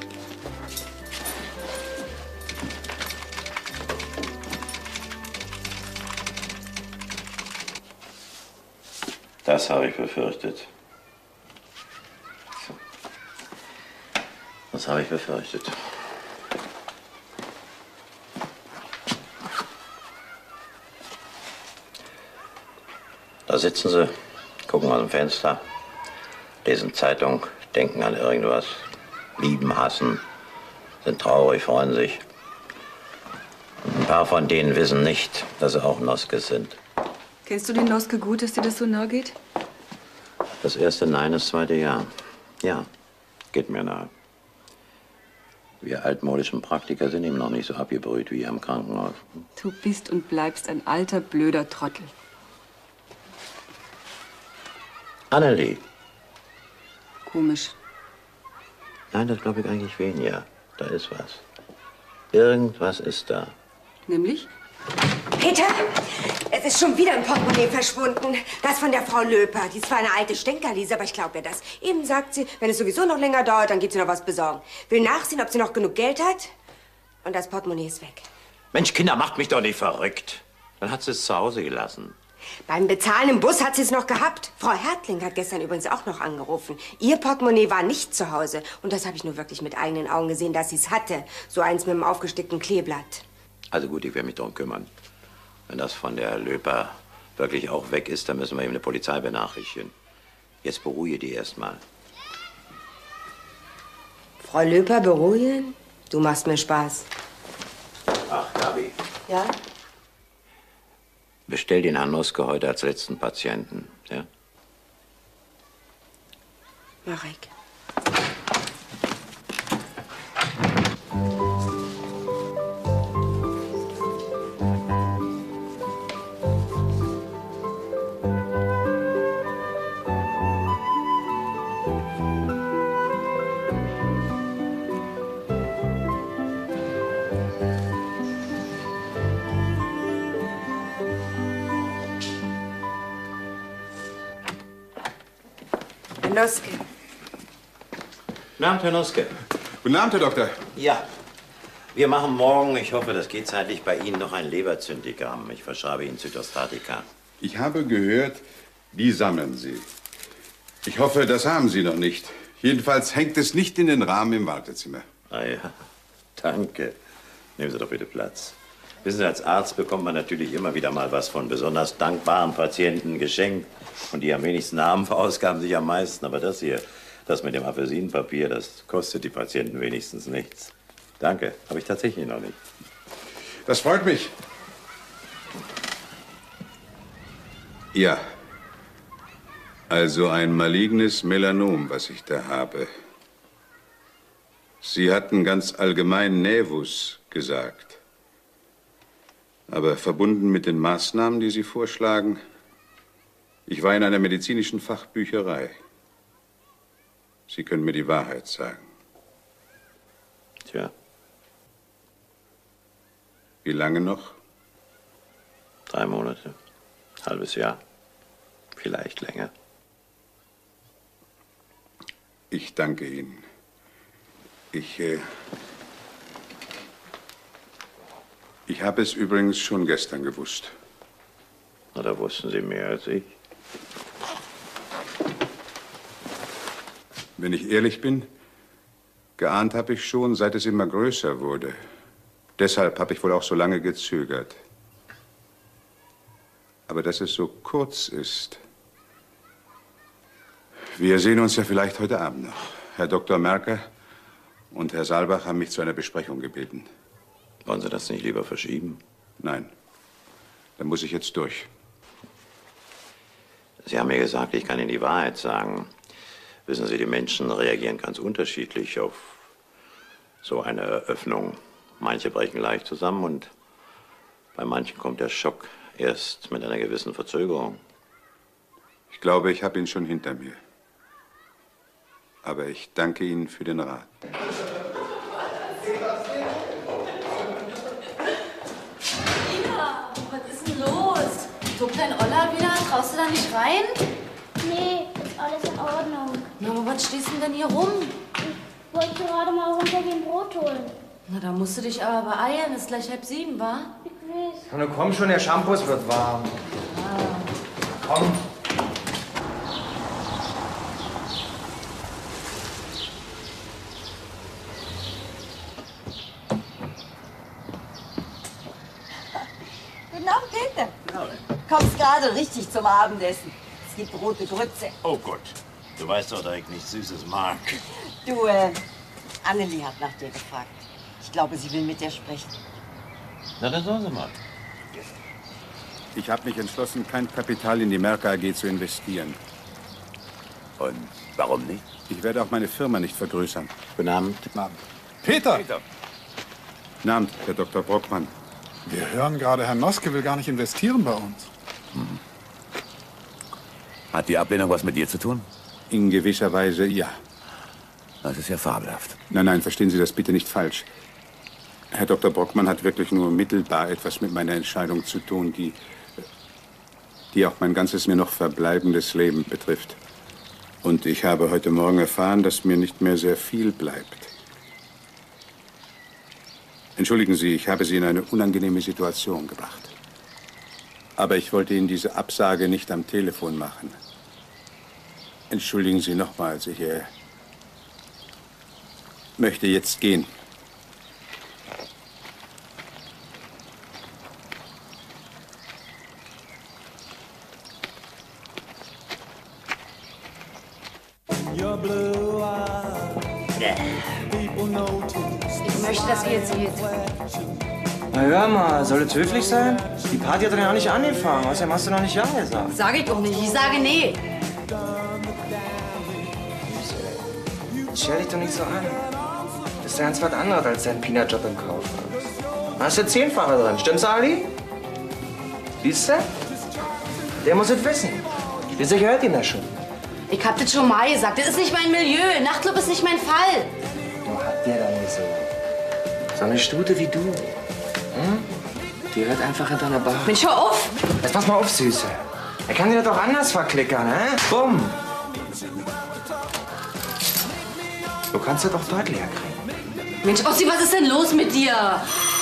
Das habe ich befürchtet. Das habe ich befürchtet. Da sitzen sie, gucken aus dem Fenster, lesen Zeitung, denken an irgendwas, lieben, hassen, sind traurig, freuen sich. Und ein paar von denen wissen nicht, dass sie auch Noskes sind.
Kennst du den Noske gut, dass dir das so nahe geht?
Das erste Nein, das zweite Ja. Ja, geht mir nahe. Wir altmodischen Praktiker sind ihm noch nicht so abgebrüht wie am Krankenhaus.
Du bist und bleibst ein alter, blöder Trottel.
Annelie.
Komisch.
Nein, das glaube ich eigentlich weniger. Da ist was. Irgendwas ist da.
Nämlich?
Peter, es ist schon wieder ein Portemonnaie verschwunden. Das von der Frau Löper. Die ist zwar eine alte Stänkerliese, aber ich glaube ihr das. Eben sagt sie, wenn es sowieso noch länger dauert, dann geht sie noch was besorgen. Will nachsehen, ob sie noch genug Geld hat. Und das Portemonnaie ist weg.
Mensch, Kinder, macht mich doch nicht verrückt. Dann hat sie es zu Hause gelassen.
Beim Bezahlen im Bus hat sie es noch gehabt. Frau Hertling hat gestern übrigens auch noch angerufen. Ihr Portemonnaie war nicht zu Hause. Und das habe ich nur wirklich mit eigenen Augen gesehen, dass sie es hatte. So eins mit einem aufgestickten Kleeblatt.
Also gut, ich werde mich darum kümmern. Wenn das von der Löper wirklich auch weg ist, dann müssen wir eben eine Polizei benachrichtigen. Jetzt beruhige die erstmal.
Frau Löper beruhigen? Du machst mir Spaß.
Ach, Gabi.
Ja?
Bestell den Herrn Noske heute als letzten Patienten, ja?
Mach ich. Noske.
Guten Abend, Herr Noske.
Guten Abend, Herr Doktor.
Ja. Wir machen morgen, ich hoffe, das geht zeitlich, bei Ihnen noch ein Leberzyndigramm. Ich verschreibe Ihnen Zytostatika.
Ich habe gehört, die sammeln Sie. Ich hoffe, das haben Sie noch nicht. Jedenfalls hängt es nicht in den Rahmen im Wartezimmer.
Ah ja, danke. Nehmen Sie doch bitte Platz. Wissen Sie, als Arzt bekommt man natürlich immer wieder mal was von besonders dankbaren Patienten geschenkt. Und die am wenigsten haben, verausgaben sich am meisten. Aber das hier, das mit dem Apfelsinenpapier, das kostet die Patienten wenigstens nichts. Danke, habe ich tatsächlich noch nicht.
Das freut mich. Ja. Also ein malignes Melanom, was ich da habe. Sie hatten ganz allgemein Nävus gesagt. Aber verbunden mit den Maßnahmen, die Sie vorschlagen, ich war in einer medizinischen Fachbücherei. Sie können mir die Wahrheit sagen.
Tja.
Wie lange noch?
3 Monate, halbes Jahr, vielleicht länger.
Ich danke Ihnen. Ich habe es übrigens schon gestern gewusst.
Na, da wussten Sie mehr als ich.
Wenn ich ehrlich bin, geahnt habe ich schon, seit es immer größer wurde. Deshalb habe ich wohl auch so lange gezögert. Aber dass es so kurz ist. Wir sehen uns ja vielleicht heute Abend noch. Herr Dr. Merker und Herr Saalbach haben mich zu einer Besprechung gebeten.
Wollen Sie das nicht lieber verschieben?
Nein. Dann muss ich jetzt durch.
Sie haben mir gesagt, ich kann Ihnen die Wahrheit sagen. Wissen Sie, die Menschen reagieren ganz unterschiedlich auf so eine Eröffnung. Manche brechen leicht zusammen und bei manchen kommt der Schock erst mit einer gewissen Verzögerung.
Ich glaube, ich habe ihn schon hinter mir. Aber ich danke Ihnen für den Rat.
Ina, was ist denn los? Tobt dein Olla wieder? Traust du da nicht rein?
Nee, ist alles in Ordnung.
Na, aber was stehst denn hier rum?
Ich wollte gerade mal runtergehen Brot holen.
Na, da musst du dich aber beeilen. Ist gleich 6:30, wa?
Ich weiß.
Na komm schon, der Shampoo wird warm. Komm.
Guten Abend, Peter. Kommst gerade richtig zum Abendessen. Es gibt rote Grütze.
Oh Gott, du weißt doch, dass ich nichts Süßes mag.
Du, Annelie hat nach dir gefragt. Ich glaube, sie will mit dir sprechen.
Na, dann sollen Sie mal.
Ich habe mich entschlossen, kein Kapital in die Merker AG zu investieren.
Und warum nicht?
Ich werde auch meine Firma nicht vergrößern.
Guten Abend.
Guten Abend.
Peter!
Guten Abend, Herr Dr. Brockmann.
Wir hören gerade, Herr Noske will gar nicht investieren bei uns.
Hat die Ablehnung was mit dir zu tun?
In gewisser Weise ja.
Das ist ja fabelhaft.
Nein, nein, verstehen Sie das bitte nicht falsch. Herr Dr. Brockmann hat wirklich nur mittelbar etwas mit meiner Entscheidung zu tun, die auch mein ganzes mir noch verbleibendes Leben betrifft. Und ich habe heute Morgen erfahren, dass mir nicht mehr sehr viel bleibt. Entschuldigen Sie, ich habe Sie in eine unangenehme Situation gebracht. Aber ich wollte Ihnen diese Absage nicht am Telefon machen. Entschuldigen Sie nochmals, ich möchte jetzt gehen.
Ich möchte, dass ihr jetzt geht.
Na hör mal, soll es höflich sein? Die Party hat doch noch nicht angefangen. Außerdem hast du noch nicht Ja gesagt.
Sag ich doch nicht. Ich sage nee.
Stell dich doch nicht so an. Das ist ja ganz was anderes als dein Peanut-Job im Kaufhaus. Da hast du 10-fache drin. Stimmt's, Ali? Siehst du? Der muss es wissen. Wieso gehört ihm das schon?
Ich hab das schon mal gesagt. Das ist nicht mein Milieu. Nachtclub ist nicht mein Fall.
Wo hat der dann nicht so? So eine Stute wie du. Hm? Die hört einfach hinter einer Bar.
Mensch, hör auf!
Jetzt pass mal auf, Süße. Er kann dir das doch anders verklickern, hä? Bumm! Du kannst das doch deutlicher kriegen.
Mensch, Ossi, was ist denn los mit dir?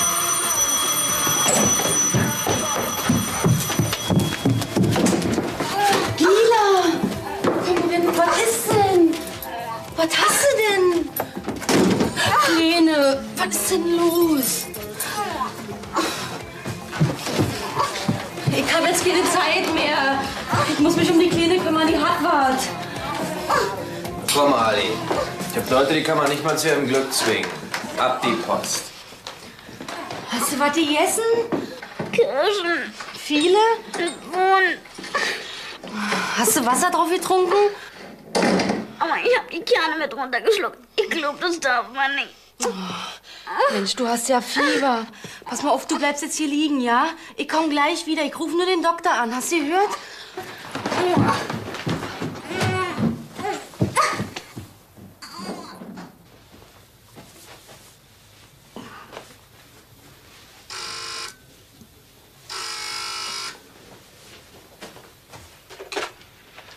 Gila! Komm, was ist denn? Was hast du denn? Kleine, was ist denn los? Ich habe jetzt keine Zeit mehr. Ich muss mich um die Kleine kümmern, die hat was.
Komm, Ali. Ich hab Leute, die kann man nicht mal zu ihrem Glück zwingen. Ab die Post.
Hast du was gegessen?
Kirschen.
Viele?
Und
Hast du Wasser drauf getrunken?
aber ich habe die Kerne mit runtergeschluckt. Ich glaube, das darf man nicht.
Mensch, du hast ja Fieber. Pass mal auf, du bleibst jetzt hier liegen, ja? Ich komm gleich wieder. Ich rufe nur den Doktor an. Hast du gehört?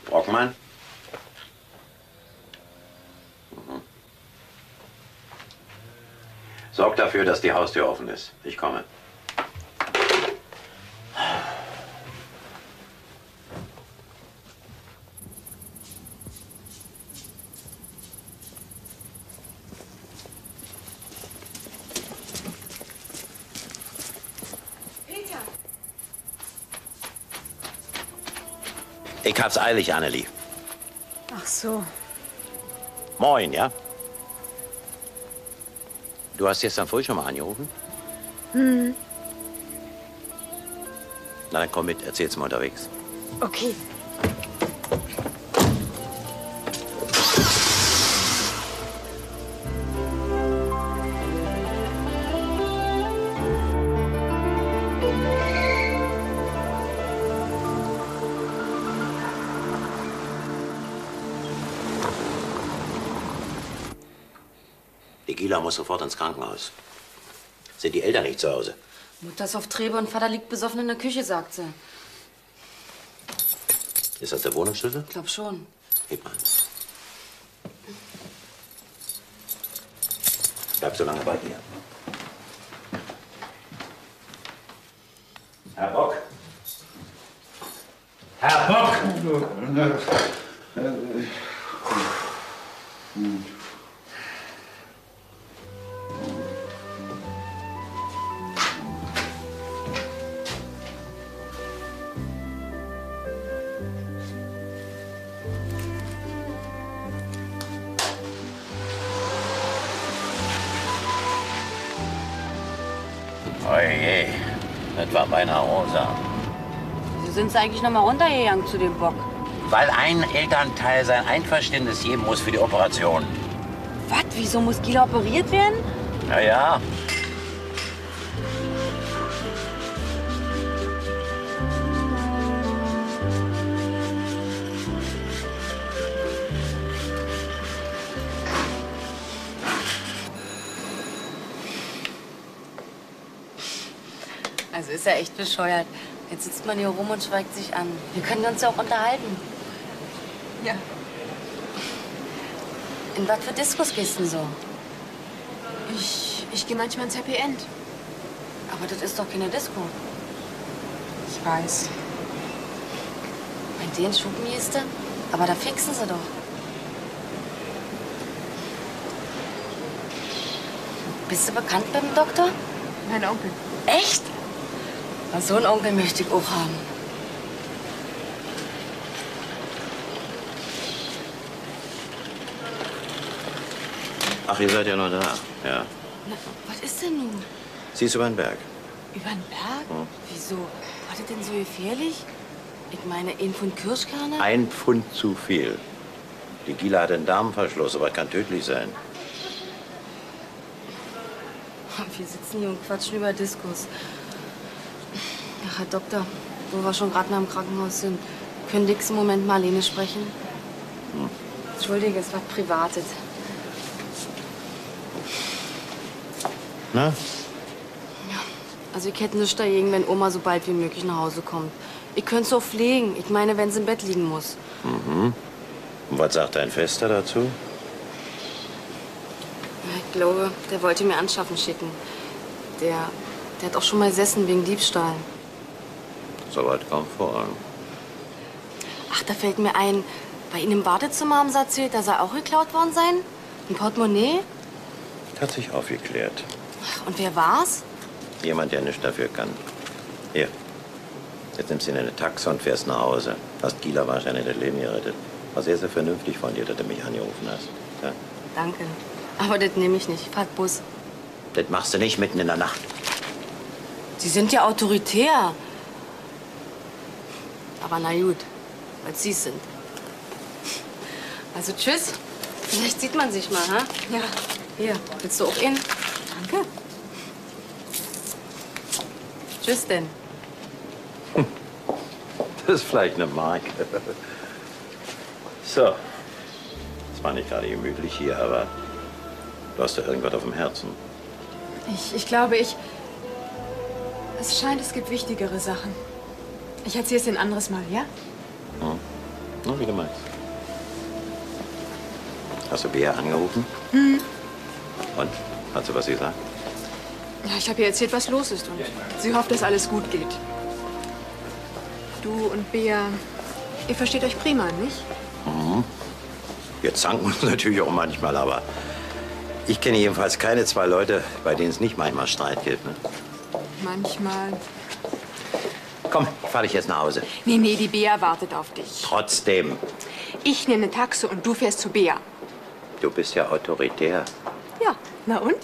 Brockmann? Sorg dafür, dass die Haustür offen ist. Ich komme.
Peter!
Ich hab's eilig, Annelie.
Ach so.
Moin, ja? Du hast gestern früh schon mal angerufen?
Hm.
Na, dann komm mit, erzähl's mal unterwegs.
Okay.
Die Gila muss sofort ins Krankenhaus. Sind die Eltern nicht zu Hause?
Mutter ist auf Trebe und Vater liegt besoffen in der Küche, sagt sie.
Ist das der Wohnungsschlüssel?
Glaub schon.
Gib mal. Bleib so lange bei dir. Herr Bock! Herr Bock! Oje, das war beinahe rosa.
Wieso sind sie eigentlich noch mal runtergegangen zu dem Bock?
Weil ein Elternteil sein Einverständnis geben muss für die Operation.
Was? Wieso muss Gila operiert werden?
Na ja.
Also ist ja echt bescheuert. Jetzt sitzt man hier rum und schweigt sich an. Wir können uns ja auch unterhalten.
Ja.
In was für Diskos gehst du denn so?
Ich gehe manchmal ins Happy End.
Aber das ist doch keine Disco.
Ich weiß.
Bei den Schuppen gehst du? Aber da fixen sie doch. Bist du bekannt beim Doktor?
Mein Onkel.
Echt? So einen Onkel möchte ich auch haben.
Ach, ihr seid ja noch da. Ja.
Na, was ist denn nun?
Sie ist über den Berg.
Über den Berg?
Hm.
Wieso? War das denn so gefährlich? Ich meine, ein Pfund Kirschkerne?
Ein Pfund zu viel. Die Gila hat einen Darmverschluss, aber kann tödlich sein.
Wir sitzen hier und quatschen über Diskos. Ach, Herr Doktor, wo wir schon gerade mal im Krankenhaus sind, können Dix im Moment mal alleine sprechen?
Hm.
Entschuldige, es war Privates.
Na?
Ja, also ich hätte nichts dagegen, wenn Oma so bald wie möglich nach Hause kommt. Ich könnte sie auch pflegen. Ich meine, wenn sie im Bett liegen muss.
Mhm. Und was sagt dein Fester dazu?
Ja, ich glaube, der wollte mir anschaffen schicken. Der hat auch schon mal gesessen wegen Diebstahl.
So weit kaum vor.
Ach, da fällt mir ein, bei Ihnen im Badezimmer haben Sie erzählt, da sei auch geklaut worden sein? Ein Portemonnaie?
Hat sich aufgeklärt.
Und wer war's?
Jemand, der nichts dafür kann. Hier. Jetzt nimmst du in eine Taxe und fährst nach Hause. Hast Gila wahrscheinlich das Leben gerettet. War sehr, sehr vernünftig von dir, dass du mich angerufen hast. Ja?
Danke. Aber das nehme ich nicht. Fahrt Bus.
Das machst du nicht mitten in der Nacht.
Sie sind ja autoritär. Aber na gut, weil Sie es sind. Also tschüss. Vielleicht sieht man sich mal, ha? Ja. Hier, willst du auch in? Danke. Tschüss denn.
Das ist vielleicht eine Marke. So. Das war nicht gerade gemütlich hier, aber du hast ja irgendwas auf dem Herzen.
Ich glaube, es scheint, es gibt wichtigere Sachen. Ich erzähle es dir ein anderes Mal, ja?
Hm. Na, wie du meinst. Hast du Bea angerufen?
Hm.
Und? Hat sie was gesagt?
Ja, ich habe ihr erzählt, was los ist und sie hofft, dass alles gut geht. Du und Bea, ihr versteht euch prima, nicht?
Mhm. Wir zanken uns natürlich auch manchmal, aber ich kenne jedenfalls keine zwei Leute, bei denen es nicht manchmal Streit gibt. Ne?
Manchmal.
Komm, ich fahr dich jetzt nach Hause.
Nee, nee, die Bea wartet auf dich.
Trotzdem,
Ich nehme eine Taxe und du fährst zu Bea.
du bist ja autoritär.
Ja, na und?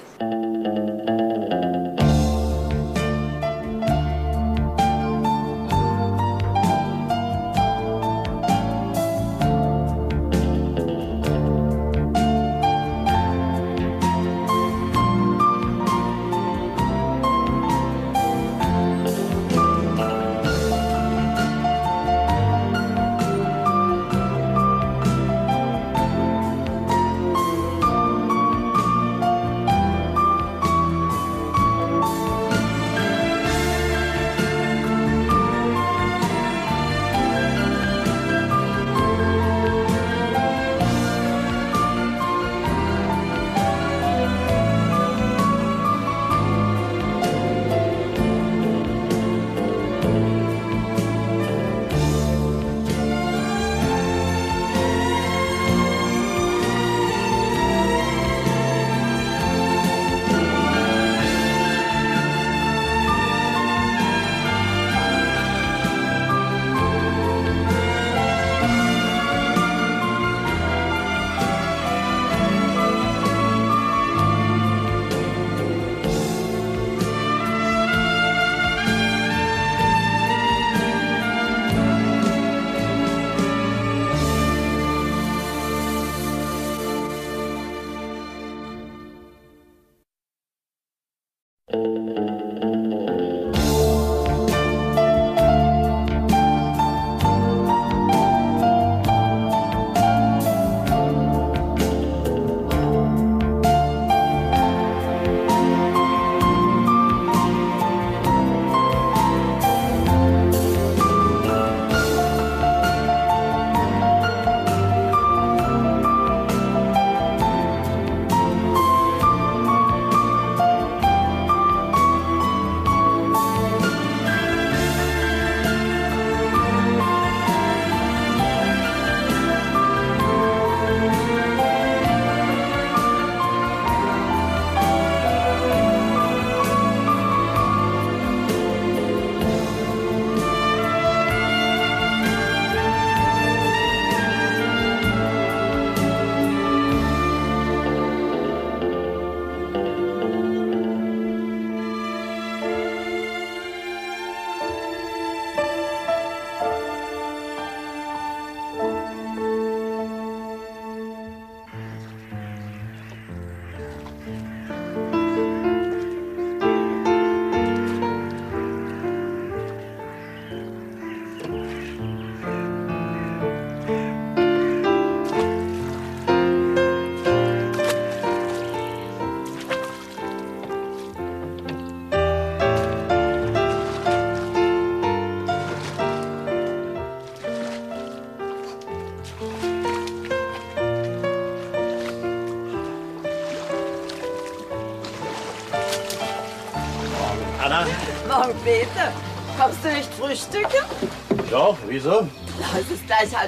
Anna?
Morgen, Peter. Kommst du nicht frühstücken?
Doch, wieso?
Es ist gleich 7:30.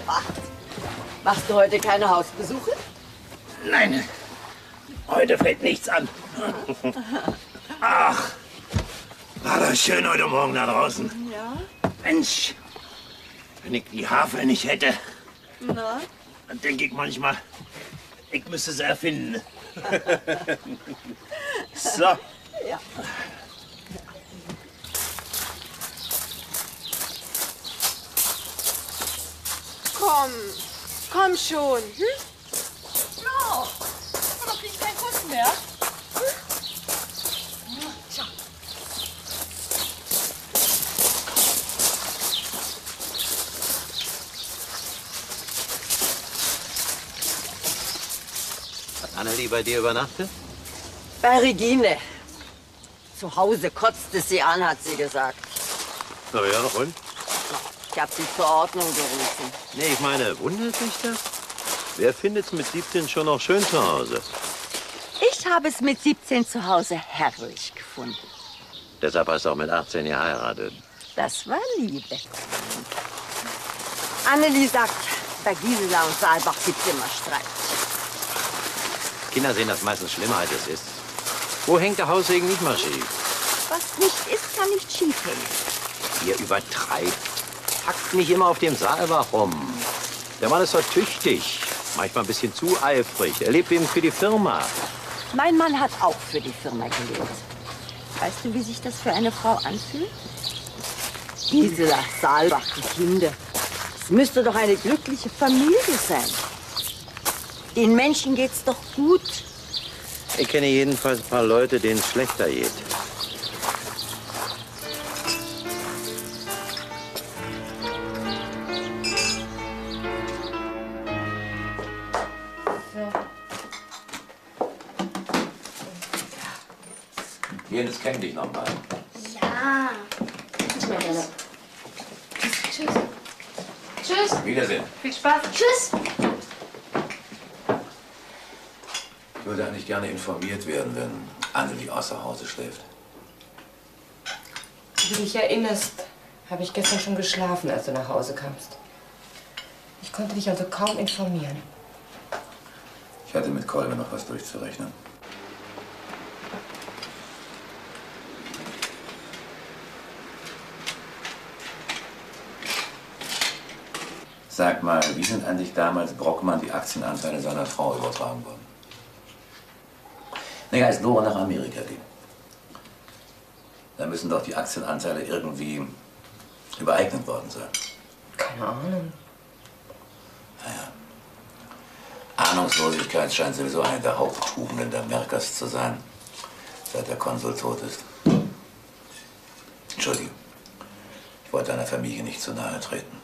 Machst du heute keine Hausbesuche?
Nein, heute fällt nichts an. Ach, war das schön heute Morgen da draußen.
Ja.
Mensch, wenn ich die Harfe nicht hätte,
Na?
dann denke ich manchmal, ich müsste sie erfinden. So.
Ja.
Komm schon. Hm?
No, da krieg ich keinen Kuss mehr. Tja.
Hat Annelie bei dir übernachtet?
Bei Regine. Zu Hause kotzte sie an, hat sie gesagt.
Na ja, und?
Ich habe sie zur Ordnung gerufen.
Nee, ich meine, wundert dich das? Wer findet's mit 17 schon noch schön zu Hause?
Ich habe es mit 17 zu Hause herrlich gefunden.
Deshalb hast du auch mit 18 geheiratet.
Das war Liebe. Annelie sagt, bei Gisela und Saalbach gibt's immer Streit.
Kinder sehen das meistens schlimmer, als es ist. Wo hängt der Haussegen nicht mal schief?
Was nicht ist, kann nicht schief hängen.
Ihr übertreibt. Hackt nicht immer auf dem Saalbach rum. Der Mann ist doch tüchtig. Manchmal ein bisschen zu eifrig. Er lebt eben für die Firma.
Mein Mann hat auch für die Firma gelebt. Weißt du, wie sich das für eine Frau anfühlt? Gisela, Saalbach, die Kinder. Es müsste doch eine glückliche Familie sein. Den Menschen geht's doch gut.
Ich kenne jedenfalls ein paar Leute, denen es schlechter geht. Jenes kennt dich noch mal.
Ja.
Tschüss. Tschüss.
Wiedersehen.
Viel Spaß.
Tschüss.
Ich würde eigentlich gerne informiert werden, wenn Annelie außer Hause schläft.
Wie du dich erinnerst, habe ich gestern schon geschlafen, als du nach Hause kamst. Ich konnte dich also kaum informieren.
Ich hatte mit Kolbe noch was durchzurechnen. Sag mal, wie sind eigentlich damals Brockmann die Aktienanteile seiner Frau übertragen worden? Naja, als Lore nach Amerika ging. Da müssen doch die Aktienanteile irgendwie übereignet worden sein.
Keine Ahnung.
Naja. Ahnungslosigkeit scheint sowieso eine der Haupttugenden der Merkers zu sein, seit der Konsul tot ist. Entschuldigung, ich wollte deiner Familie nicht zu nahe treten.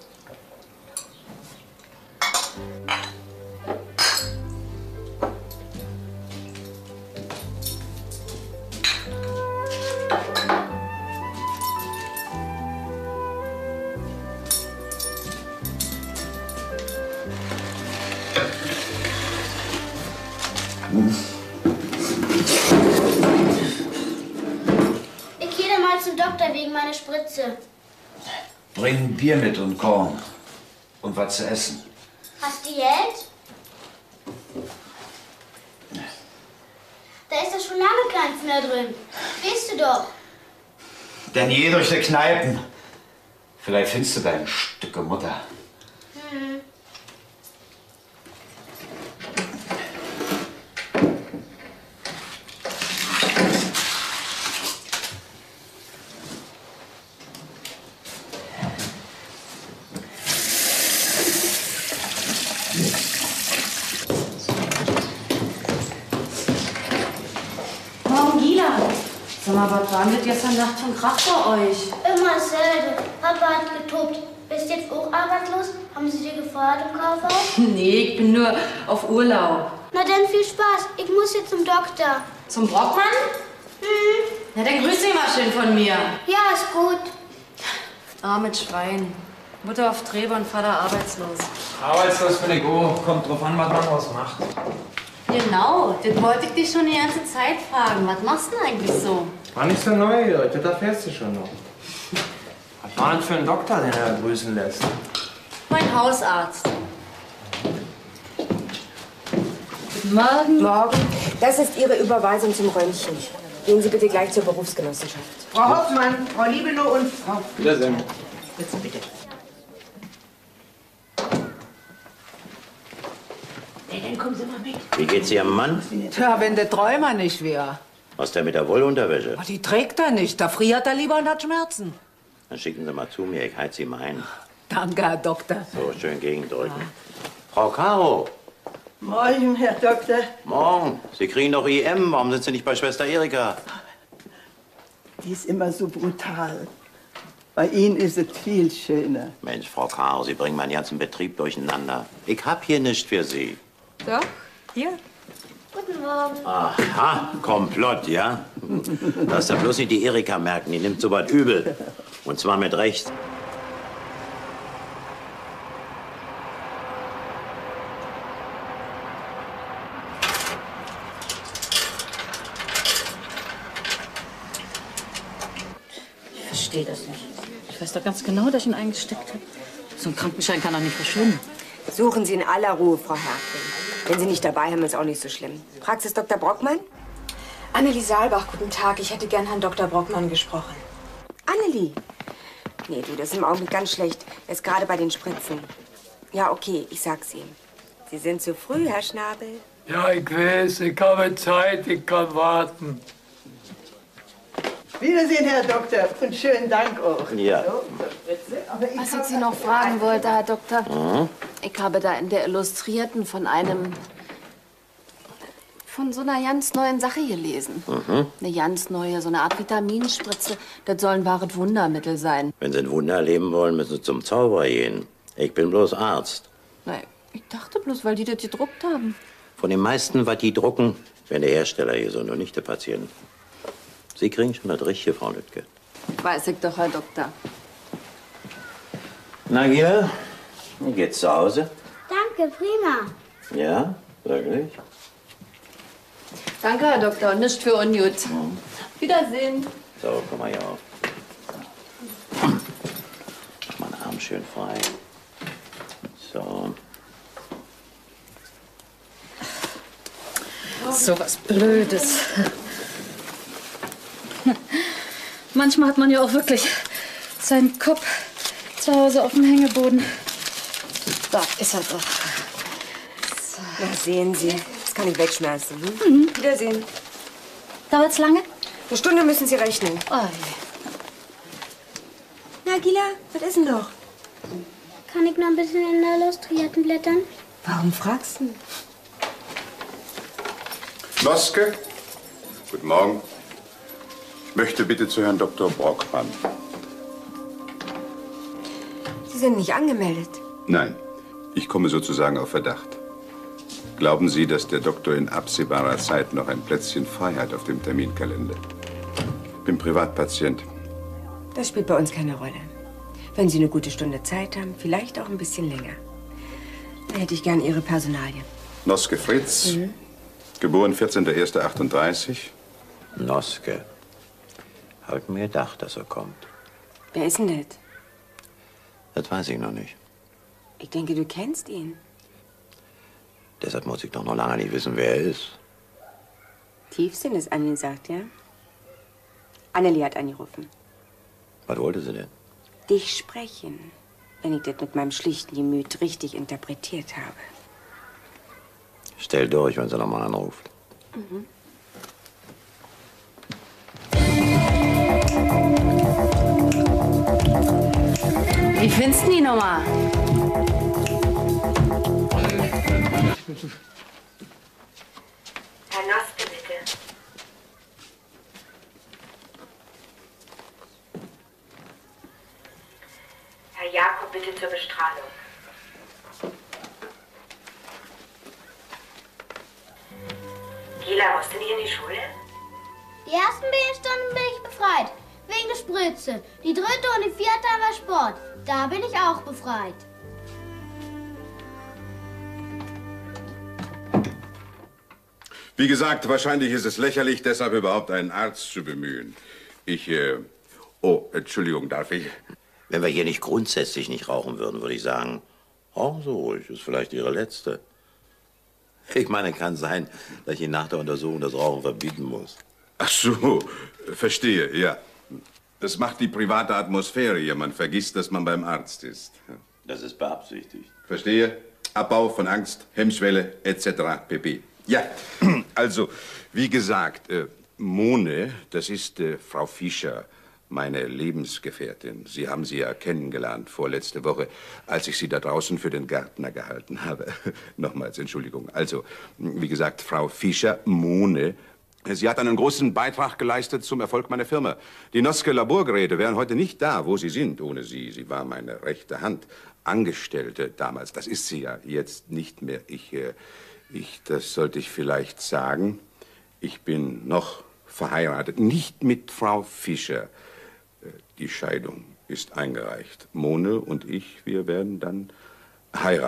Ich gehe dann mal zum Doktor wegen meiner Spritze.
Bring Bier mit und Korn. Und was zu essen.
Hast du Geld? Da ist doch schon lange keins mehr drin. Weißt du doch.
Denn je durch die Kneipen. Vielleicht findest du dein Stücke Mutter.
Hm.
Morgen, Gila. Sag mal, was war denn gestern Nacht von Krach bei euch?
Immer dasselbe. Papa hat getobt. Bist jetzt auch arbeitslos? Haben Sie dir gefeuert im Kaufhaus?
Nee, ich bin nur auf Urlaub.
Na dann viel Spaß. Ich muss jetzt zum Doktor.
Zum Brockmann? Na, dann grüß dich mal schön von mir.
Ja, ist gut.
Armes Schwein. Mutter auf Träber und Vater arbeitslos.
Arbeitslos bin ich auch. Kommt drauf an, was man draus macht.
Genau, das wollte ich dich schon die ganze Zeit fragen. Was machst du denn eigentlich so?
War nicht so neugierig, das erfährst du schon noch. Was war denn für ein Doktor, den er grüßen lässt?
Mein Hausarzt. Guten Morgen.
Morgen. Das ist Ihre Überweisung zum Röntgen. Gehen Sie bitte gleich zur Berufsgenossenschaft.
Frau Hoffmann, Frau Liebeloh und Frau...
Wiedersehen.
Bitte, bitte. Nee, dann kommen Sie mal mit.
Wie geht's Ihrem Mann?
Tja, wenn der Träumer nicht wäre.
Was ist der mit der Wollunterwäsche?
Die trägt er nicht. Da friert er lieber und hat Schmerzen.
Dann schicken Sie mal zu mir, ich heiz ihm ein.
Danke, Herr Doktor.
So, schön gegendrücken. Frau Caro,
Morgen, Herr Doktor.
morgen. Sie kriegen doch IM. Warum sind Sie nicht bei Schwester Erika?
Die ist immer so brutal. Bei Ihnen ist es viel schöner.
Mensch, Frau Caro, Sie bringen meinen ganzen Betrieb durcheinander. Ich hab hier nichts für Sie.
Doch, hier. Guten Morgen.
Aha, Komplott, ja? Lass da bloß nicht die Erika merken, die nimmt so was übel. Und zwar mit Recht.
verstehe das nicht. Ich weiß doch ganz genau, dass ich ihn eingesteckt habe. So ein Krankenschein kann doch nicht verschwinden.
Suchen Sie in aller Ruhe, Frau Herfling. Wenn Sie nicht dabei haben, ist auch nicht so schlimm. Praxis Dr. Brockmann?
Annelie Saalbach, guten Tag. Ich hätte gern Herrn Dr. Brockmann gesprochen.
Annelie? Nee, du, das ist im Augenblick ganz schlecht. Er ist gerade bei den Spritzen. Ja, okay, ich sag's ihm. Sie sind zu früh, Herr Schnabel.
Ja, ich weiß, ich habe Zeit, ich kann warten.
Wiedersehen, Herr Doktor, und schönen Dank auch.
Ja.
Was ich Sie noch fragen wollte, Herr Doktor.
Mhm.
Ich habe da in der Illustrierten von so einer ganz neuen Sache gelesen.
Mhm.
Eine ganz neue, so eine Art Vitaminspritze. Das soll ein wahres Wundermittel sein.
Wenn Sie ein Wunder erleben wollen, müssen Sie zum Zauberer gehen. Ich bin bloß Arzt.
Nein, ich dachte bloß, weil die das gedruckt haben.
Von den meisten, was die drucken, werden der Hersteller hier so, und nicht der Patient. Sie kriegen schon das Richtige, Frau Lüttke.
Weiß ich doch, Herr Doktor.
Na, Gila, wie geht's zu Hause?
Danke, prima.
Ja, wirklich?
Danke, Herr Doktor. Nicht für ungut. Wiedersehen.
So, komm mal hier auf. Mach mal den Arm schön frei. So.
So was Blödes. Manchmal hat man ja auch wirklich seinen Kopf zu Hause auf dem Hängeboden. Da ist er doch.
So. Na, sehen Sie. Das kann ich wegschmerzen. Hm? Wiedersehen.
Dauert's lange?
Eine Stunde müssen Sie rechnen.
Oh,
Na, Gila, was ist denn noch?
Kann ich noch ein bisschen in der Illustrierten blättern?
Warum fragst du?
Noske, guten Morgen. Ich möchte bitte zu Herrn Dr. Brockmann.
Sie sind nicht angemeldet.
Nein, ich komme sozusagen auf Verdacht. Glauben Sie, dass der Doktor in absehbarer Zeit noch ein Plätzchen frei hat auf dem Terminkalender? Ich bin Privatpatient.
Das spielt bei uns keine Rolle. Wenn Sie eine gute Stunde Zeit haben, vielleicht auch ein bisschen länger. Dann hätte ich gern Ihre Personalien.
Noske Fritz, geboren 14.01.38.
Noske. Hab ich mir gedacht, dass er kommt.
Wer ist denn das?
Das weiß ich noch nicht.
Ich denke, du kennst ihn.
Deshalb muss ich doch noch lange nicht wissen, wer er ist.
Tiefsinn ist angesagt, ja? Annelie hat angerufen.
Was wollte sie denn?
Dich sprechen, wenn ich das mit meinem schlichten Gemüt richtig interpretiert habe.
Stell durch, wenn sie noch mal anruft.
Wie findest du die Nummer?
Herr Noske, bitte. Herr Jakob, bitte zur Bestrahlung. Gila, musst du nicht in die Schule?
Die ersten beiden Stunden bin ich befreit. Wegen der Spritze. Die dritte und die vierte war Sport. Da bin ich auch befreit.
Wie gesagt, wahrscheinlich ist es lächerlich, deshalb überhaupt einen Arzt zu bemühen. Oh, Entschuldigung, darf ich?
Wenn wir hier nicht grundsätzlich nicht rauchen würden, würde ich sagen, rauchen Sie ruhig, ist vielleicht Ihre letzte. Ich meine, kann sein, dass ich Ihnen nach der Untersuchung das Rauchen verbieten muss.
Ach so, verstehe, ja. Das macht die private Atmosphäre hier. Man vergisst, dass man beim Arzt ist.
Das ist beabsichtigt.
Verstehe? Abbau von Angst, Hemmschwelle, etc. pp. Ja, also, wie gesagt, Mone, das ist Frau Fischer, meine Lebensgefährtin. Sie haben sie ja kennengelernt vorletzte Woche, als ich sie da draußen für den Gärtner gehalten habe. Nochmals Entschuldigung. Also, wie gesagt, Frau Fischer, Mone, sie hat einen großen Beitrag geleistet zum Erfolg meiner Firma. Die Noske Laborgeräte wären heute nicht da, wo sie sind, ohne sie. Sie war meine rechte Hand. Angestellte damals. Das ist sie ja jetzt nicht mehr. Das sollte ich vielleicht sagen. Ich bin noch verheiratet. Nicht mit Frau Fischer. Die Scheidung ist eingereicht. Mone und ich, wir werden dann heiraten.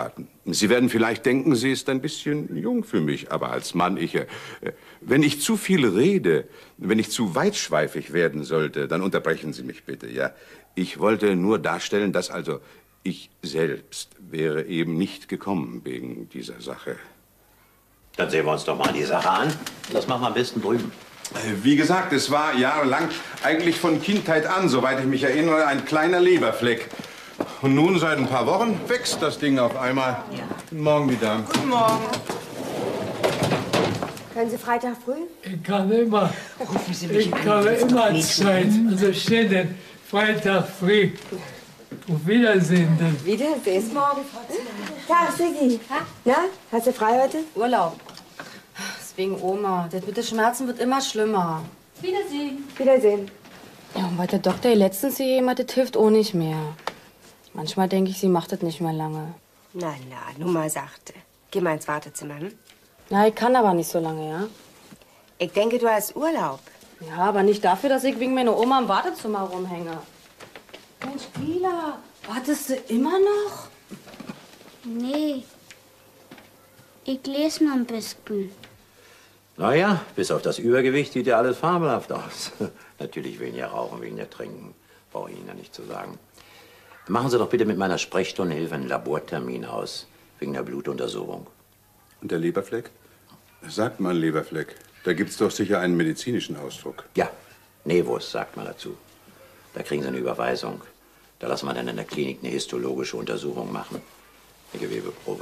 Sie werden vielleicht denken, sie ist ein bisschen jung für mich, aber als Mann, wenn ich zu viel rede, wenn ich zu weitschweifig werden sollte, dann unterbrechen Sie mich bitte, ja? Ich wollte nur darstellen, dass also ich selbst wäre eben nicht gekommen wegen dieser Sache.
Dann sehen wir uns doch mal die Sache an. Das machen wir am besten drüben.
Wie gesagt, es war jahrelang, eigentlich von Kindheit an, soweit ich mich erinnere, ein kleiner Leberfleck. Und nun, seit ein paar Wochen, wächst das Ding auf einmal. Ja. Guten Morgen, die Damen.
Guten Morgen. Können Sie Freitag früh?
Ich kann immer.
Rufen Sie mich
ich habe immer Zeit. Also steht denn Freitag früh. Auf Wiedersehen dann.
Wiedersehen. Bis morgen, Frau Zimmermann. Tag, Siggi. Na, hast du frei heute?
Urlaub. Wegen Oma. Das mit den Schmerzen wird immer schlimmer.
Wiedersehen.
Wiedersehen.
Ja, und weil der Doktor letztens gegeben hat, das hilft auch nicht mehr. Manchmal denke ich, sie macht das nicht mehr lange.
Na, nur mal sachte. Geh mal ins Wartezimmer, hm?
Ja, ich kann aber nicht so lange, ja?
Ich denke, du hast Urlaub.
Ja, aber nicht dafür, dass ich wegen meiner Oma im Wartezimmer rumhänge. Mensch, Lila, wartest du immer noch?
Nee. Ich lese noch ein bisschen.
Naja, bis auf das Übergewicht sieht ja alles fabelhaft aus. Natürlich weniger rauchen, weniger trinken. Brauche ich Ihnen ja nicht zu sagen. Machen Sie doch bitte mit meiner Sprechstundenhilfe einen Labortermin aus. Wegen der Blutuntersuchung.
Und der Leberfleck? Sagt mal Leberfleck. Da gibt's doch sicher einen medizinischen Ausdruck.
Ja, Nevus sagt man dazu. Da kriegen Sie eine Überweisung. Da lassen wir dann in der Klinik eine histologische Untersuchung machen. Eine Gewebeprobe.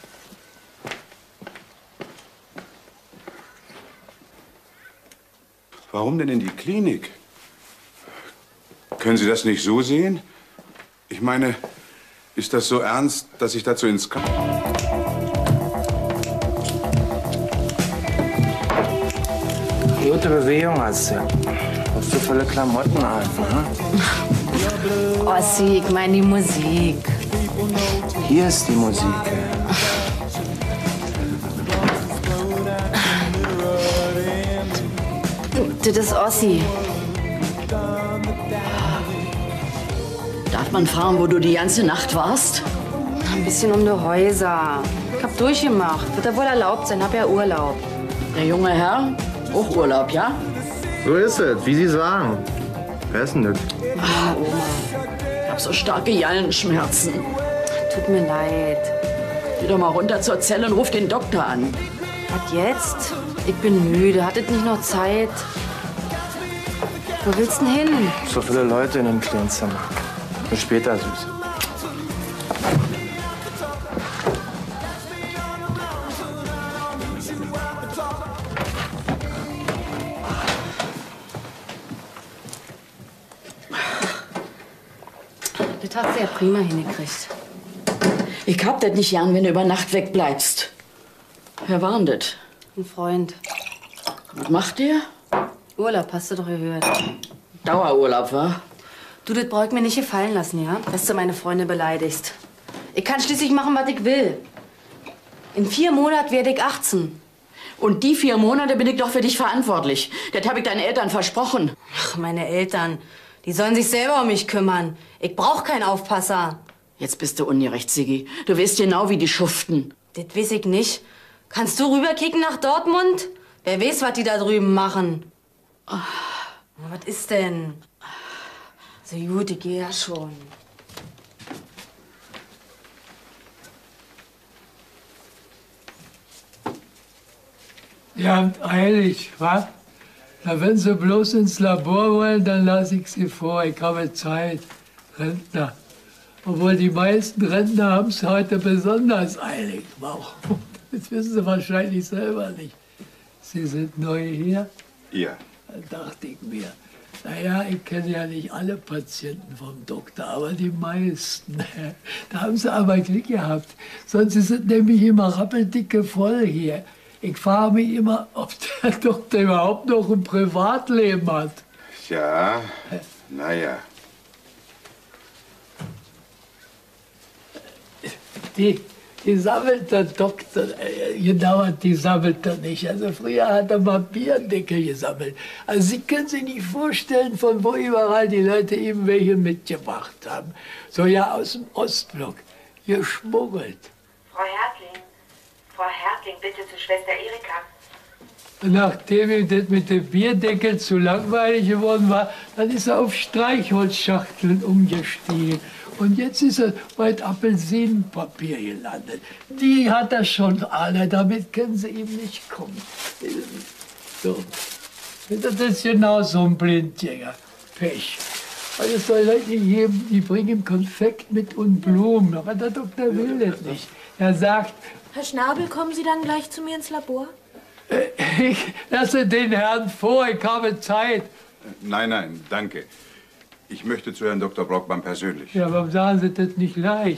Warum denn in die Klinik? Können Sie das nicht so sehen? Ich meine, ist das so ernst, dass ich dazu ins
Gute Bewegung hast du. Hast du volle Klamotten an, ne?
Ossi, ich meine die Musik.
Hier ist die Musik.
Das ist Ossi.
Darf man fragen, wo du die ganze Nacht warst?
Ein bisschen um die Häuser. Ich hab durchgemacht. Wird ja wohl erlaubt sein, hab ja Urlaub.
Der junge Herr, auch Urlaub, ja?
So ist es, wie Sie sagen. Wer ist denn das?
Meine Oma. Ich hab so starke Gallenschmerzen.
Tut mir leid.
Geh doch mal runter zur Zelle und ruf den Doktor an.
Was jetzt? Ich bin müde. Hattet nicht noch Zeit? Wo willst du denn hin?
So viele Leute in einem kleinen Zimmer. Bis später, Süß.
Das hast du ja prima hingekriegt.
Ich hab das nicht gern, wenn du über Nacht wegbleibst. Wer war denn das?
Ein Freund.
Was macht der?
Urlaub, hast du doch gehört.
Dauerurlaub, wa?
Du, das brauch ich mir nicht gefallen lassen, ja? Dass du meine Freunde beleidigst. Ich kann schließlich machen, was ich will. In 4 Monaten werde ich 18.
Und die 4 Monate bin ich doch für dich verantwortlich. Das habe ich deinen Eltern versprochen.
Ach, meine Eltern. Die sollen sich selber um mich kümmern. Ich brauch keinen Aufpasser.
Jetzt bist du ungerecht, Siggi. Du weißt genau, wie die schuften.
Das weiß ich nicht. Kannst du rüberkicken nach Dortmund? Wer weiß, was die da drüben machen. Oh, was ist denn? So gut, ich gehe ja schon.
Ihr habt eilig, wa? Na, wenn Sie bloß ins Labor wollen, dann lasse ich Sie vor. Ich habe Zeit. Rentner. Obwohl die meisten Rentner haben es heute besonders eilig. Warum? Das wissen Sie wahrscheinlich selber nicht. Sie sind neu hier?
Ja.
Da dachte ich mir, naja, ich kenne ja nicht alle Patienten vom Doktor, aber die meisten. Da haben Sie aber Glück gehabt. Sonst sind nämlich immer rappeldicke voll hier. Ich frage mich immer, ob der Doktor überhaupt noch ein Privatleben hat.
Ja, naja.
Die sammelt der Doktor, gedauert, die sammelt er nicht. Also früher hat er mal Bierdeckel gesammelt. Also Sie können sich nicht vorstellen, von wo überall die Leute ihm welche mitgebracht haben. So ja aus dem Ostblock, geschmuggelt.
Frau Hartling bitte zu Schwester Erika.
Nachdem ihm das mit dem Bierdeckel zu langweilig geworden war, dann ist er auf Streichholzschachteln umgestiegen. Und jetzt ist er bei Apelsinenpapier gelandet. Die hat er schon alle, damit können sie ihm nicht kommen. So. Das ist genau so ein Blindgänger. Pech. Weil es soll Leute geben, die bringen ihm Konfekt mit und Blumen. Aber der Doktor will das nicht. Er sagt,
Herr Schnabel, kommen Sie dann gleich zu mir ins Labor?
Ich lasse den Herrn vor, ich habe Zeit.
Nein, nein, danke. Ich möchte zu Herrn Dr. Brockmann persönlich.
Ja, warum sagen Sie das nicht gleich?